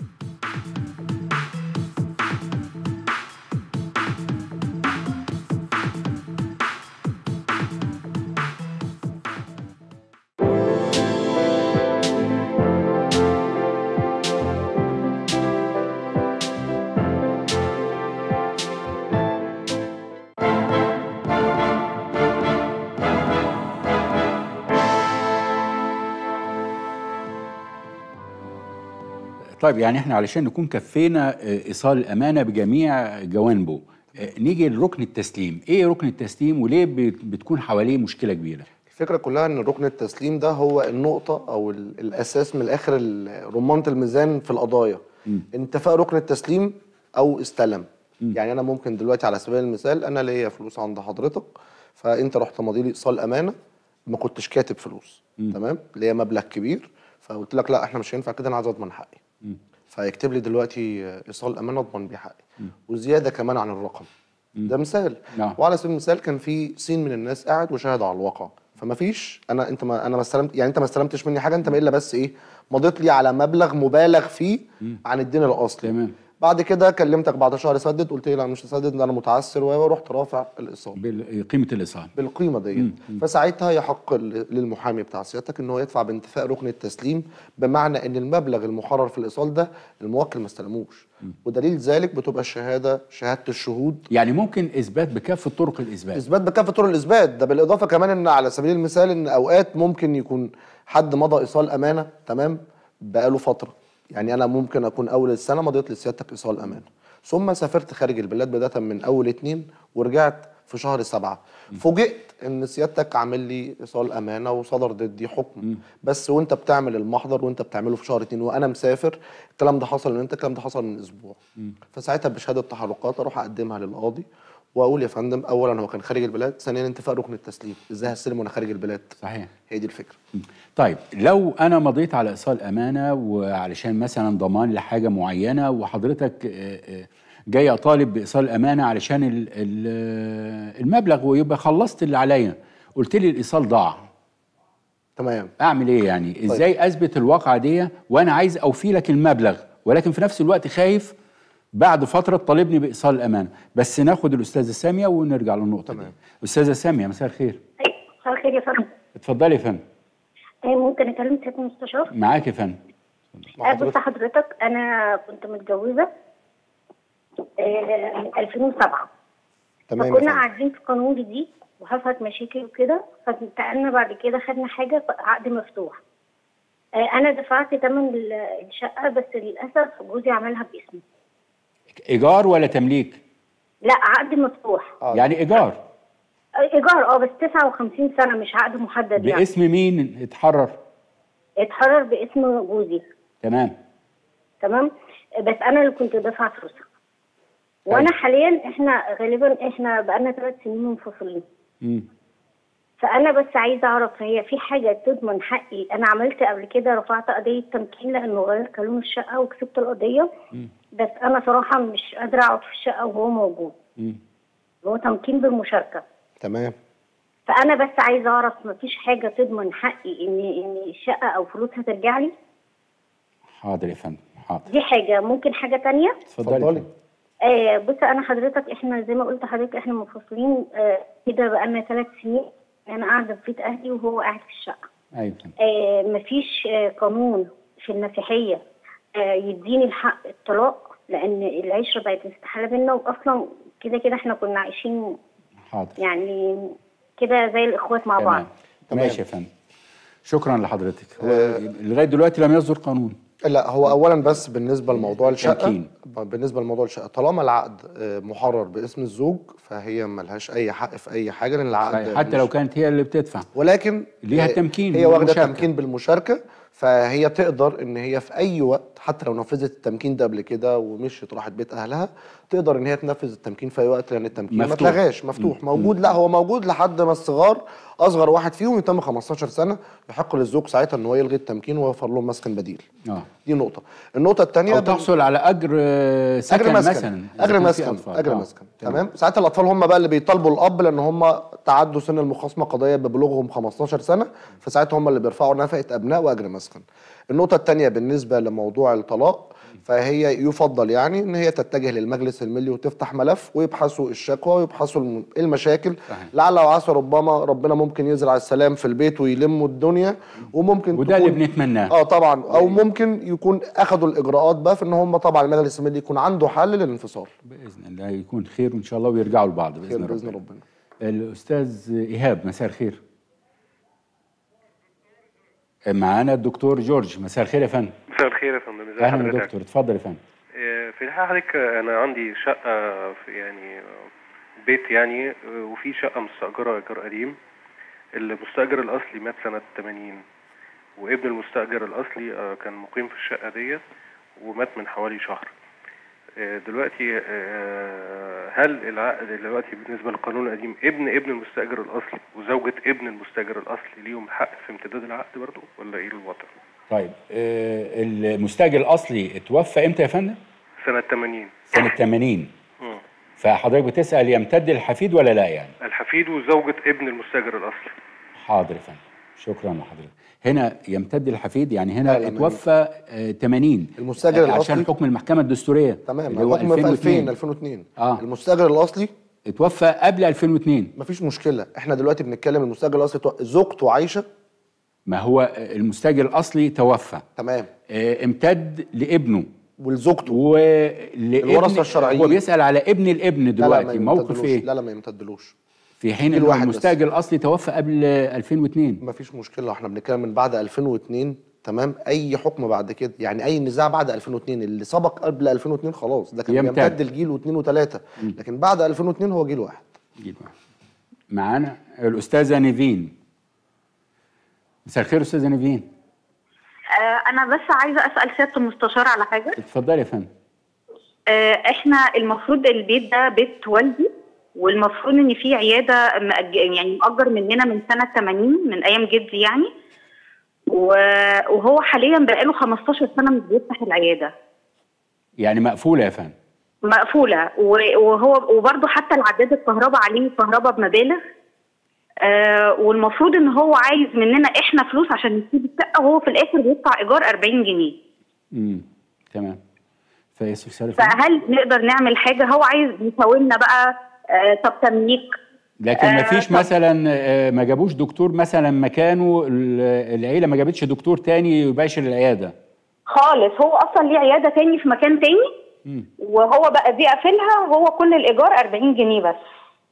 طيب يعني احنا علشان نكون كفينا ايصال الامانه بجميع جوانبه، نيجي لركن التسليم. ايه ركن التسليم وليه بتكون حواليه مشكله كبيره؟ الفكره كلها ان ركن التسليم ده هو النقطه او الاساس من الاخر، رمانه الميزان في القضايا. انتفاء ركن التسليم او استلم. يعني انا ممكن دلوقتي على سبيل المثال انا ليا فلوس عند حضرتك، فانت رحت ماضي لي ايصال امانه، ما كنتش كاتب فلوس. تمام؟ ليا مبلغ كبير، فقلت لك لا احنا مش هينفع كده، انا عايز اضمن حقي. فيكتب لي دلوقتي ايصال امانه اضمن بيه حقي وزياده كمان عن الرقم. ده مثال. وعلى سبيل المثال كان في سين من الناس قاعد وشاهد على الواقع، فما فيش انا ما استلمت، يعني انت ما استلمتش مني حاجه، انت ما الا بس ايه، مضيت لي على مبلغ مبالغ فيه عن الدين الاصلي. تمام. بعد كده كلمتك بعد شهر سدد، قلت لي لا مش هسدد، انا متعسر، ورحت رافع الايصال بقيمه الايصال، بالقيمه ديت. فساعتها يحق للمحامي بتاع سيادتك ان هو يدفع بانتفاء ركن التسليم، بمعنى ان المبلغ المحرر في الايصال ده الموكل ما استلموش. ودليل ذلك بتبقى شهاده الشهود. يعني ممكن اثبات بكافه طرق الاثبات. اثبات بكافه طرق الاثبات ده، بالاضافه كمان ان على سبيل المثال ان اوقات ممكن يكون حد مضى ايصال امانه تمام بقاله فتره. يعني انا ممكن اكون اول السنه مضيت لسيادتك ايصال امانه، ثم سافرت خارج البلاد بدايه من اول 2 ورجعت في شهر 7. فوجئت ان سيادتك عامل لي ايصال امانه وصدر ضدي حكم، بس وانت بتعمل المحضر وانت بتعمله في شهر 2 وانا مسافر، الكلام ده حصل من امتى؟ الكلام ده حصل من اسبوع. فساعتها بشهاده تحركات اروح اقدمها للقاضي واقول يا فندم اولا هو كان خارج البلاد، ثانيا انتفاء ركن التسليم، ازاي هستلم وانا خارج البلاد؟ صحيح، هي دي الفكره. طيب لو انا مضيت على ايصال امانه وعلشان مثلا ضمان لحاجه معينه، وحضرتك جاي اطالب بايصال امانه علشان المبلغ ويبقى خلصت اللي عليا، قلت لي الايصال ضاع، تمام، اعمل ايه يعني؟ ازاي اثبت الواقعه دي وانا عايز اوفي لك المبلغ ولكن في نفس الوقت خايف بعد فتره تطالبني بايصال الامانه؟ بس ناخد الاستاذه ساميه ونرجع للنقطه دي. استاذه ساميه مساء الخير. مساء الخير يا فندم. اتفضلي يا فندم. ممكن اكلم سياده المستشار؟ معاك يا فندم. بص حضرتك، انا كنت متجوزه من 2007. تمام. فكنا قاعدين في قانون جديد وحصلت مشاكل وكده، فانتقلنا بعد كده خدنا حاجه عقد مفتوح. انا دفعت ثمن الشقه، بس للاسف جوزي عملها باسمي. ايجار ولا تمليك؟ لا، عقد مفتوح. يعني ايجار بس 59 سنه، مش عقد محدد. باسم يعني مين اتحرر؟ اتحرر باسم جوزي. تمام. بس انا اللي كنت دافعه فلوسها. وانا حاليا احنا بقالنا 3 سنين منفصلين. فانا بس عايزه اعرف، هي في حاجه تضمن حقي؟ انا عملت قبل كده، رفعت قضيه تمكين لانه غير قانون الشقه وكسبت القضيه. بس انا صراحه مش قادره اقعد في الشقه وهو موجود. هو تمكين بالمشاركه. تمام. فانا بس عايزه اعرف، مفيش حاجه تضمن حقي ان الشقه او فلوسها ترجع لي؟ حاضر يا فندم، حاضر. دي حاجه. ممكن حاجه تانية؟ اتفضلي. بص، انا حضرتك احنا زي ما قلت لحضرتك احنا منفصلين كده بقالنا 3 سنين. انا قاعده في بيت اهلي وهو قاعد في الشقه. ايوه. مفيش قانون في المسيحيه يديني الحق الطلاق، لان العشره بقت استحاله بينا، واصلا كده كده احنا كنا عايشين حاضر يعني كده زي الاخوات مع بعض. ماشي يا فندم، شكرا لحضرتك. لغايه دلوقتي لم يصدر قانون. لا، هو اولا بس بالنسبه لموضوع الشقه، طالما العقد محرر باسم الزوج فهي ملهاش اي حق في اي حاجه، لان العقد حتى لو كانت هي اللي بتدفع، ولكن ليها تمكين، هي واخده تمكين بالمشاركه، فهي تقدر ان هي في اي وقت حتى لو نفذت التمكين ده قبل كده ومشيت راحت بيت اهلها، تقدر ان هي تنفذ التمكين في اي وقت، لان التمكين ما اتلغاش، مفتوح موجود. لا، هو موجود لحد ما اصغر واحد فيهم يتم 15 سنه، يحق للزوج ساعتها ان هو يلغي التمكين ويوفر لهم مسكن بديل. دي نقطه. النقطه الثانيه، او تحصل على اجر سكن مثلا، اجر مسكن. تمام. ساعتها الاطفال هم بقى اللي بيطالبوا الاب، لان هم تعدوا سن المخاصمه قضيه ببلوغهم 15 سنه، فساعتها هم اللي بيرفعوا نفقه ابناء واجر مسكن. النقطه الثانيه بالنسبه لموضوع الطلاق، فهي يفضل يعني ان هي تتجه للمجلس الملي وتفتح ملف ويبحثوا الشكوى ويبحثوا المشاكل. لعل وعسى ربنا ممكن يزرع السلام في البيت ويلموا الدنيا، وممكن وده اللي بنتمناه. طبعا. او ممكن يكون اخذوا الاجراءات بقى في ان هم طبعا المجلس الملي يكون عنده حل للانفصال. باذن الله يكون خير وان شاء الله ويرجعوا لبعض باذن ربنا. الاستاذ ايهاب، مساء الخير. معانا الدكتور جورج. مساء الخير يا فندم. مساء الخير يا فندم. ازي حضرتك؟ اهلا يا دكتور، اتفضل يا فندم. في الحقيقه حضرتك انا عندي شقه في يعني بيت يعني، وفي شقه مستاجره ايجار قديم. المستاجر الاصلي مات سنه 80، وابن المستاجر الاصلي كان مقيم في الشقه ديت ومات من حوالي شهر. دلوقتي هل العقد دلوقتي بالنسبه للقانون القديم ابن المستاجر الاصلي وزوجة ابن المستاجر الاصلي ليهم حق في امتداد العقد برضه، ولا ايه الوضع؟ طيب المستاجر الاصلي اتوفى امتى يا فندم؟ سنه 80. سنه 80. فحضرتك بتسال يمتد الحفيد ولا لا يعني؟ الحفيد وزوجة ابن المستاجر الاصلي. حاضر يا فندم، شكرا لحضرتك. هنا يمتد الحفيد يعني هنا اتوفى 80 المستاجر الاصلي عشان حكم المحكمه الدستوريه. تمام. الحكم في 2002. المستاجر الاصلي اتوفى قبل 2002. مفيش مشكله. احنا دلوقتي بنتكلم المستاجر الاصلي زوجته عايشه. ما هو المستاجر الاصلي توفى. تمام. امتد لابنه ولزوجته والورثه الشرعيين. هو بيسال على ابن الابن دلوقتي، موقف ايه؟ لا ما يمتدلوش، في حين ان المستاجر الاصلي توفى قبل 2002. مفيش مشكله. احنا بنتكلم من بعد 2002. تمام. اي حكم بعد كده يعني اي نزاع بعد 2002 اللي سبق قبل 2002 خلاص ده كان بيمتد لجيل واثنين وثلاثه، لكن بعد 2002 هو جيل واحد. معانا الاستاذه نيفين. مساء الخير استاذه نيفين. انا بس عايزه اسال سياده المستشار على حاجه. اتفضلي يا فندم. احنا المفروض البيت ده بيت والدي، والمفروض ان في عياده يعني مأجر مننا من سنه 80 من ايام جدي يعني، وهو حاليا بقاله 15 سنه مش بيفتح العياده. يعني مقفوله يا فندم؟ مقفوله، وهو وبرده حتى العداد الكهرباء عليه كهرباء بمبالغ. والمفروض ان هو عايز مننا احنا فلوس عشان نسيب الشقه، وهو في الاخر بيدفع ايجار 40 جنيه. تمام. فهل نقدر نعمل حاجه؟ هو عايز يساومنا بقى طب تمليك، لكن ما فيش مثلا ما جابوش دكتور مثلا مكانه؟ العيله ما جابتش دكتور تاني يباشر العياده خالص؟ هو اصلا ليه عياده تاني في مكان تاني، وهو بقى دي قافلها، وهو كل الايجار 40 جنيه بس.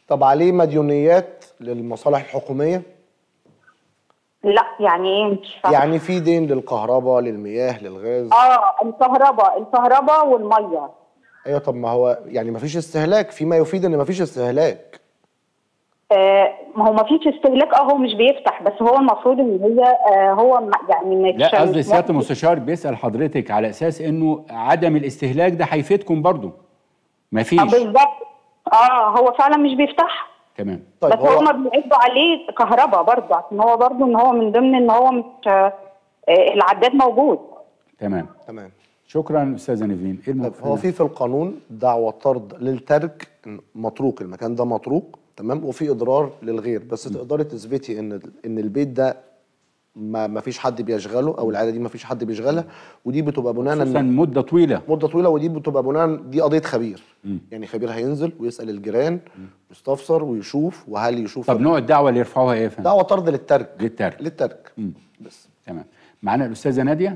طب عليه مديونيات للمصالح الحكوميه؟ لا يعني ايه مش فاهمة. يعني في دين للكهرباء، للمياه، للغاز؟ الكهرباء والميه. ايوه، طب ما هو يعني ما فيش استهلاك، فيما يفيد ان ما فيش استهلاك. ما هو ما فيش استهلاك، هو مش بيفتح، بس هو المفروض ان هي هو يعني ما لا قصدي سياده المستشار بيسال حضرتك على اساس انه عدم الاستهلاك ده هيفيدكم برضو. ما فيش بالظبط. هو فعلا مش بيفتح. تمام. طيب بس هم بيعدوا عليه كهرباء برضه، عشان هو برضه ان هو من ضمن ان هو مش العداد موجود. تمام. شكرا استاذه نيفين. ايه الموضوع؟ هو في القانون دعوى طرد للترك، متروك، المكان ده متروك، تمام، وفي اضرار للغير، بس تقدري تثبتي ان البيت ده ما فيش حد بيشغله، او العاده دي ما فيش حد بيشغلها، ودي بتبقى بناء خصوصا مده طويله، ودي بتبقى بناء، دي قضيه خبير. يعني خبير هينزل ويسال الجيران ويستفسر ويشوف، وهل يشوف. طب نوع الدعوه اللي يرفعوها ايه يا فندم؟ دعوه طرد للترك. بس تمام. معانا الاستاذه ناديه.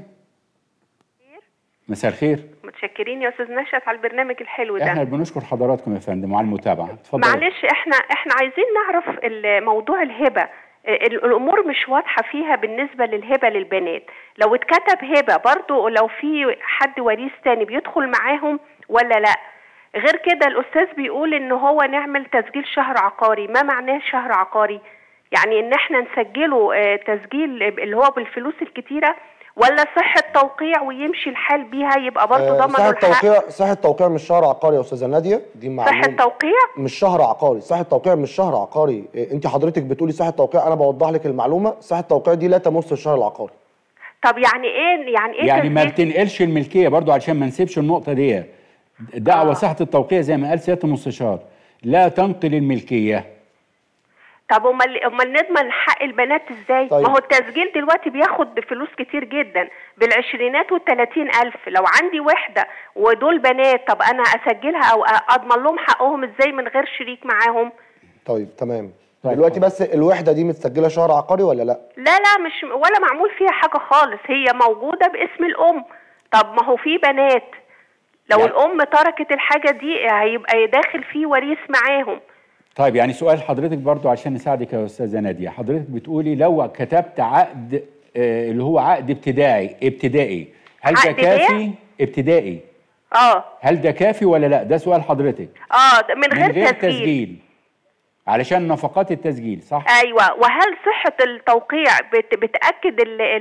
مساء الخير. متشكرين يا استاذ نشأت على البرنامج الحلو ده. احنا بنشكر حضراتكم يا فندم وعلى المتابعه. اتفضل. معلش احنا عايزين نعرف موضوع الهبه، الامور مش واضحه فيها بالنسبه للهبه للبنات. لو اتكتب هبه برضو لو في حد وريث تاني بيدخل معاهم ولا لا؟ غير كده الاستاذ بيقول ان هو نعمل تسجيل شهر عقاري. ما معناه شهر عقاري؟ يعني ان احنا نسجله تسجيل اللي هو بالفلوس الكتيره، ولا صحة توقيع ويمشي الحال بيها يبقى برضه ضمنوا الحق؟ صحة توقيع مش شهر عقاري يا استاذة نادية، دي معلومة. صحة توقيع؟ مش شهر عقاري، صحة توقيع مش شهر عقاري. انت حضرتك بتقولي صحة توقيع، انا بوضح لك المعلومة، صحة توقيع دي لا تمس الشهر العقاري. طب يعني ايه يعني ما بتنقلش الملكية برضه، علشان ما نسيبش النقطة دي. دعوة صحة التوقيع زي ما قال سيادة المستشار لا تنقل الملكية. طب امال نضمن حق البنات ازاي؟ طيب. ما هو التسجيل دلوقتي بياخد بفلوس كتير جدا، بالعشرينات وال30,000. لو عندي وحده ودول بنات، طب انا اسجلها او اضمن لهم حقهم ازاي من غير شريك معاهم؟ طيب تمام. دلوقتي بس الوحده دي متسجله شهر عقاري ولا لا؟ لا مش ولا معمول فيها حاجه خالص، هي موجوده باسم الام. طب ما هو في بنات لو الام تركت الحاجه دي هيبقى داخل فيه وريث معاهم. طيب يعني سؤال حضرتك برضو عشان نساعدك يا استاذه ناديه، حضرتك بتقولي لو كتبت عقد اللي هو عقد ابتدائي هل ده كافي؟ ابتدائي هل ده كافي ولا لا؟ ده سؤال حضرتك. من غير تسجيل علشان نفقات التسجيل، صح؟ ايوه. وهل صحه التوقيع بتاكد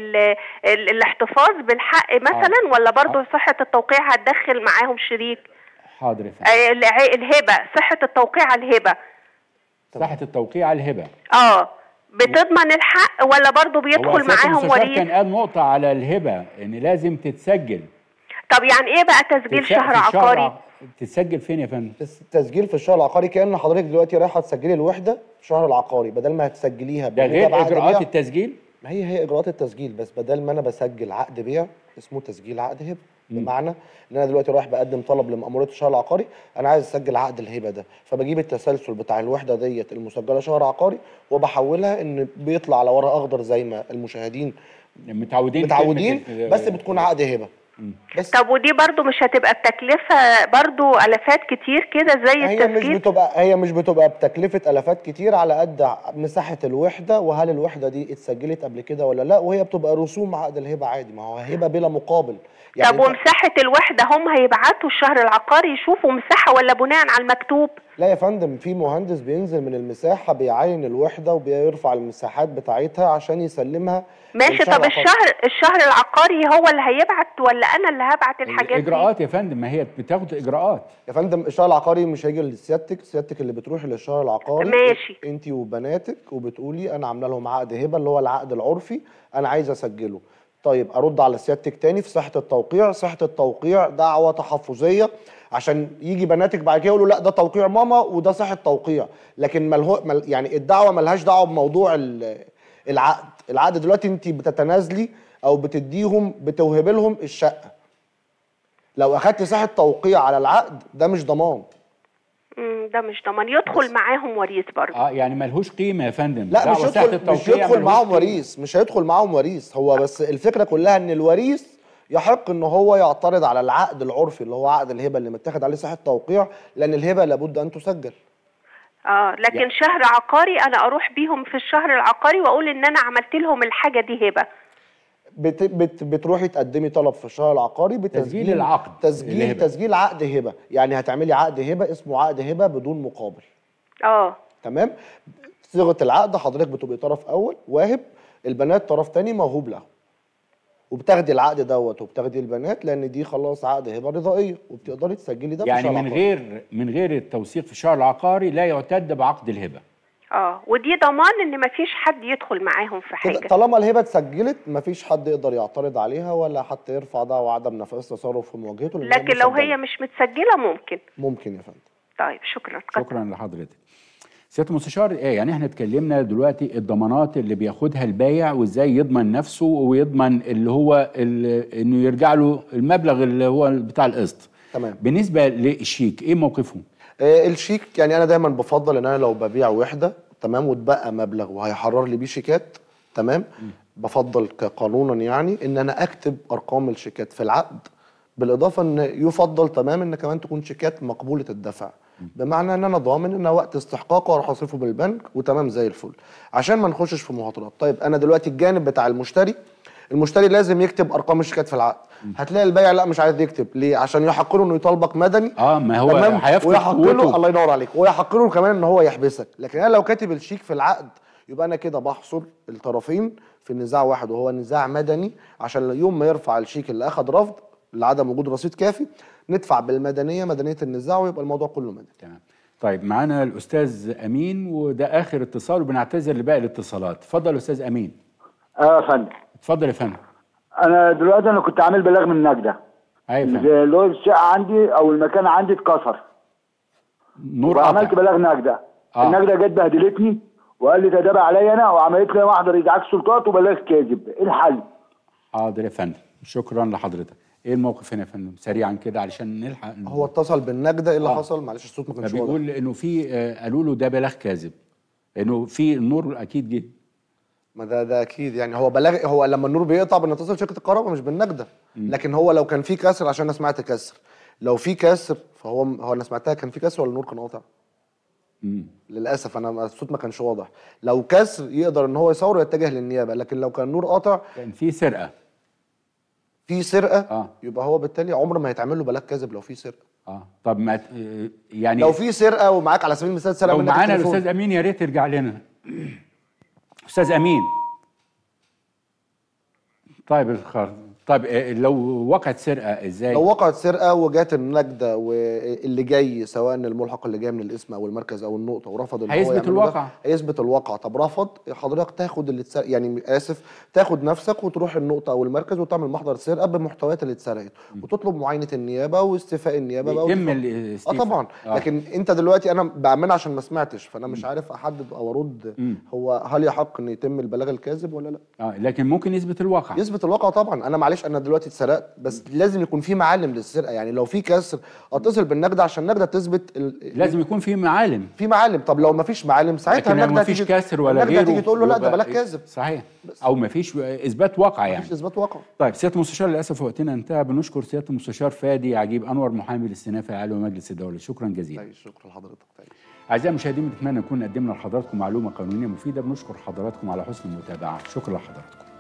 الاحتفاظ بالحق مثلا ولا برضو صحه التوقيع هتدخل معاهم شريك؟ حاضر. الهبه، صحه التوقيع على الهبه، صحة التوقيع على الهبة بتضمن الحق ولا برضه بيدخل معاهم وريث؟ كان قال نقطة على الهبة ان لازم تتسجل. طب يعني ايه بقى تسجيل شهر عقاري؟ تتسجل فين يا فندم؟ التسجيل في الشهر العقاري كأن حضرتك دلوقتي رايحة تسجلي الوحدة في الشهر العقاري، بدل ما هتسجليها ده غير اجراءات التسجيل؟ ما هي اجراءات التسجيل، بس بدل ما انا بسجل عقد بيع اسمه تسجيل عقد هبه. بمعنى ان انا دلوقتي رايح بقدم طلب لمأمورية الشهر العقاري، انا عايز اسجل عقد الهبه ده، فبجيب التسلسل بتاع الوحده ديت المسجله شهر عقاري وبحولها ان بيطلع على ورق اخضر زي ما المشاهدين متعودين بس بتكون عقد هبه. بس طب ودي برضو مش هتبقى بتكلفه برضو الافات كتير كده زي التسجيل؟ هي مش بتبقى بتكلفه الافات كتير على قد مساحه الوحده، وهل الوحده دي اتسجلت قبل كده ولا لا، وهي بتبقى رسوم عقد الهبه عادي، ما هو هبه بلا مقابل. يعني طب ومساحه الوحده هم هيبعتوا الشهر العقاري يشوفوا مساحه ولا بناء على المكتوب؟ لا يا فندم، في مهندس بينزل من المساحه بيعاين الوحده وبيرفع المساحات بتاعتها عشان يسلمها. ماشي. طب الشهر العقاري هو اللي هيبعت ولا انا اللي هبعت الحاجات دي؟ اجراءات يا فندم، ما هي بتاخد اجراءات يا فندم. الشهر العقاري مش هيجي لسيادتك اللي بتروحي للشهر العقاري ماشي انت وبناتك وبتقولي انا عامله لهم عقد هبه اللي هو العقد العرفي انا عايزه اسجله. طيب ارد على سيادتك تاني في صحه التوقيع. صحه التوقيع دعوه تحفظيه عشان يجي بناتك بعد كده يقولوا لا ده توقيع ماما وده صحه توقيع، لكن يعني الدعوه ملهاش دعوه بموضوع العقد. العقد دلوقتي انت بتتنازلي او بتوهبي لهم الشقه. لو اخدت صحه توقيع على العقد ده مش ضمان. ده مش ضمان. يدخل معاهم وريث برضه. يعني ملهوش قيمه يا فندم. لا مش يدخل معاهم وريث، مش هيدخل معاهم وريث. هو بس الفكره كلها ان الوريث يحق ان هو يعترض على العقد العرفي اللي هو عقد الهبه اللي متاخد عليه صحه توقيع، لان الهبه لابد ان تسجل. لكن يعني شهر عقاري انا اروح بيهم في الشهر العقاري واقول ان انا عملت لهم الحاجه دي هبه. بتروحي تقدمي طلب في الشهر العقاري تسجيل العقد، تسجيل عقد هبه، يعني هتعملي عقد هبه اسمه عقد هبه بدون مقابل. تمام. صيغه العقد حضرتك بتبقي طرف اول واهب، البنات طرف تاني موهوب له، وبتاخدي العقد دوت وبتاخدي البنات، لان دي خلاص عقد هبه رضائيه وبتقدري تسجلي ده يعني في الشهر العقاري. من غير التوثيق في الشهر العقاري لا يعتد بعقد الهبه. ودي ضمان ان مفيش حد يدخل معاهم في حاجه. طالما الهبه اتسجلت مفيش حد يقدر يعترض عليها ولا حتى يرفع دعوى عدم نفاذ تصرف في مواجهته. لكن لو هي مش متسجله ممكن يا فندم. طيب شكرا لحضرتك. سياده المستشار، يعني احنا اتكلمنا دلوقتي الضمانات اللي بياخدها البايع وازاي يضمن نفسه ويضمن اللي هو انه يرجع له المبلغ اللي هو بتاع القسط. تمام. بالنسبه للشيك ايه موقفه؟ الشيك يعني انا دايما بفضل ان انا لو ببيع وحده تمام واتبقى مبلغ وهيحرر لي بيه شيكات تمام، بفضل كقانونا يعني ان انا اكتب ارقام الشيكات في العقد، بالاضافه ان يفضل تمام ان كمان تكون شيكات مقبوله الدفع، بمعنى ان انا ضامن ان وقت استحقاقه اروح اصرفه بالبنك وتمام زي الفل، عشان ما نخشش في مخاطرات. طيب انا دلوقتي الجانب بتاع المشتري لازم يكتب ارقام الشيكات في العقد. هتلاقي البائع لا مش عايز يكتب، ليه؟ عشان يحق له انه يطالبك مدني. ما هو هيفقد ويحق له، الله ينور عليك، ويحق له كمان ان هو يحبسك. لكن انا لو كاتب الشيك في العقد يبقى انا كده بحصر الطرفين في نزاع واحد وهو نزاع مدني، عشان يوم ما يرفع الشيك اللي اخذ رفض لعدم وجود رصيد كافي ندفع بالمدنيه مدنيه النزاع ويبقى الموضوع كله مدني. تمام. طيب معانا الاستاذ امين وده اخر اتصال وبنعتذر لباقي الاتصالات. اتفضل استاذ امين. يا فندم. اتفضل يا فندم. انا دلوقتي كنت عامل بلاغ من النجده. ايوه فندم. اللي هو الشقه عندي او المكان عندي اتكسر. نور قطع. وعملت بلاغ نجده. النجده جت بهدلتني وقال لي تدابع عليا انا وعملت لي محضر ازعاج سلطات وبلاغ كاذب، ايه الحل؟ حاضر يا فندم، شكرا لحضرتك. ايه الموقف هنا يا فندم سريعا كده علشان نلحق؟ هو اتصل بالنجده، ايه اللي حصل؟ معلش الصوت ما كانش واضح. بيقول انه في قالوا له ده بلاغ كاذب، انه في النور اكيد جه. ما ده اكيد يعني هو بلاغ، هو لما النور بيقطع بنتصل شركه الكهرباء مش بالنجده. لكن هو لو كان في كسر، عشان انا سمعت كسر، لو في كسر فهو انا سمعتها كان في كسر ولا النور كان قاطع؟ للاسف انا الصوت ما كانش واضح. لو كسر يقدر ان هو يصور ويتجه للنيابه، لكن لو كان النور قاطع كان في سرقه. يبقى هو بالتالي عمر ما هيتعمل له بلاغ كاذب لو في سرقه. طب ما يعني لو في سرقه ومعاك على سبيل المثال سرقه منك معانا الاستاذ امين يا ريت يرجع لنا. استاذ امين. طيب لو وقعت سرقه ازاي؟ لو وقعت سرقه وجات النجده واللي جاي سواء الملحق اللي جاي من الاسم او المركز او النقطه ورفض ان هو هيثبت الواقع. هيثبت الواقع. طب رفض، حضرتك تاخد اللي يعني اسف تاخد نفسك وتروح النقطه او المركز وتعمل محضر سرقه بالمحتويات اللي اتسرقت وتطلب معاينه النيابه واستيفاء النيابه بقى. يتم الاستيفاء. طبعا. لكن انت دلوقتي انا بامانه عشان ما سمعتش فانا مش عارف احدد او ارد هو هل يحق ان يتم البلاغ الكاذب ولا لا. لكن ممكن يثبت الواقع. يثبت الواقع طبعا. انا معلش انا دلوقتي اتسرقت بس لازم يكون في معالم للسرقه، يعني لو في كسر اتصل بالنجده عشان النجده تثبت لازم يكون في معالم. طب لو ما فيش معالم ساعتها النجده ما فيش كسر ولا غيره تيجي تقول له لا ده بلاغ كاذب. صحيح. او ما فيش اثبات واقع يعني. ما فيش اثبات واقع. طيب سياده المستشار للاسف وقتنا انتهى. بنشكر سياده المستشار فادي عجيب انور محامي الاستئناف العالي ومجلس الدوله، شكرا جزيلا. شكرا لحضرتك. اعزائي المشاهدين نتمنى نكون قدمنا لحضراتكم معلومه قانونيه مفيده. بنشكر حضراتكم على حسن المتابعه، شكرا لحضراتكم.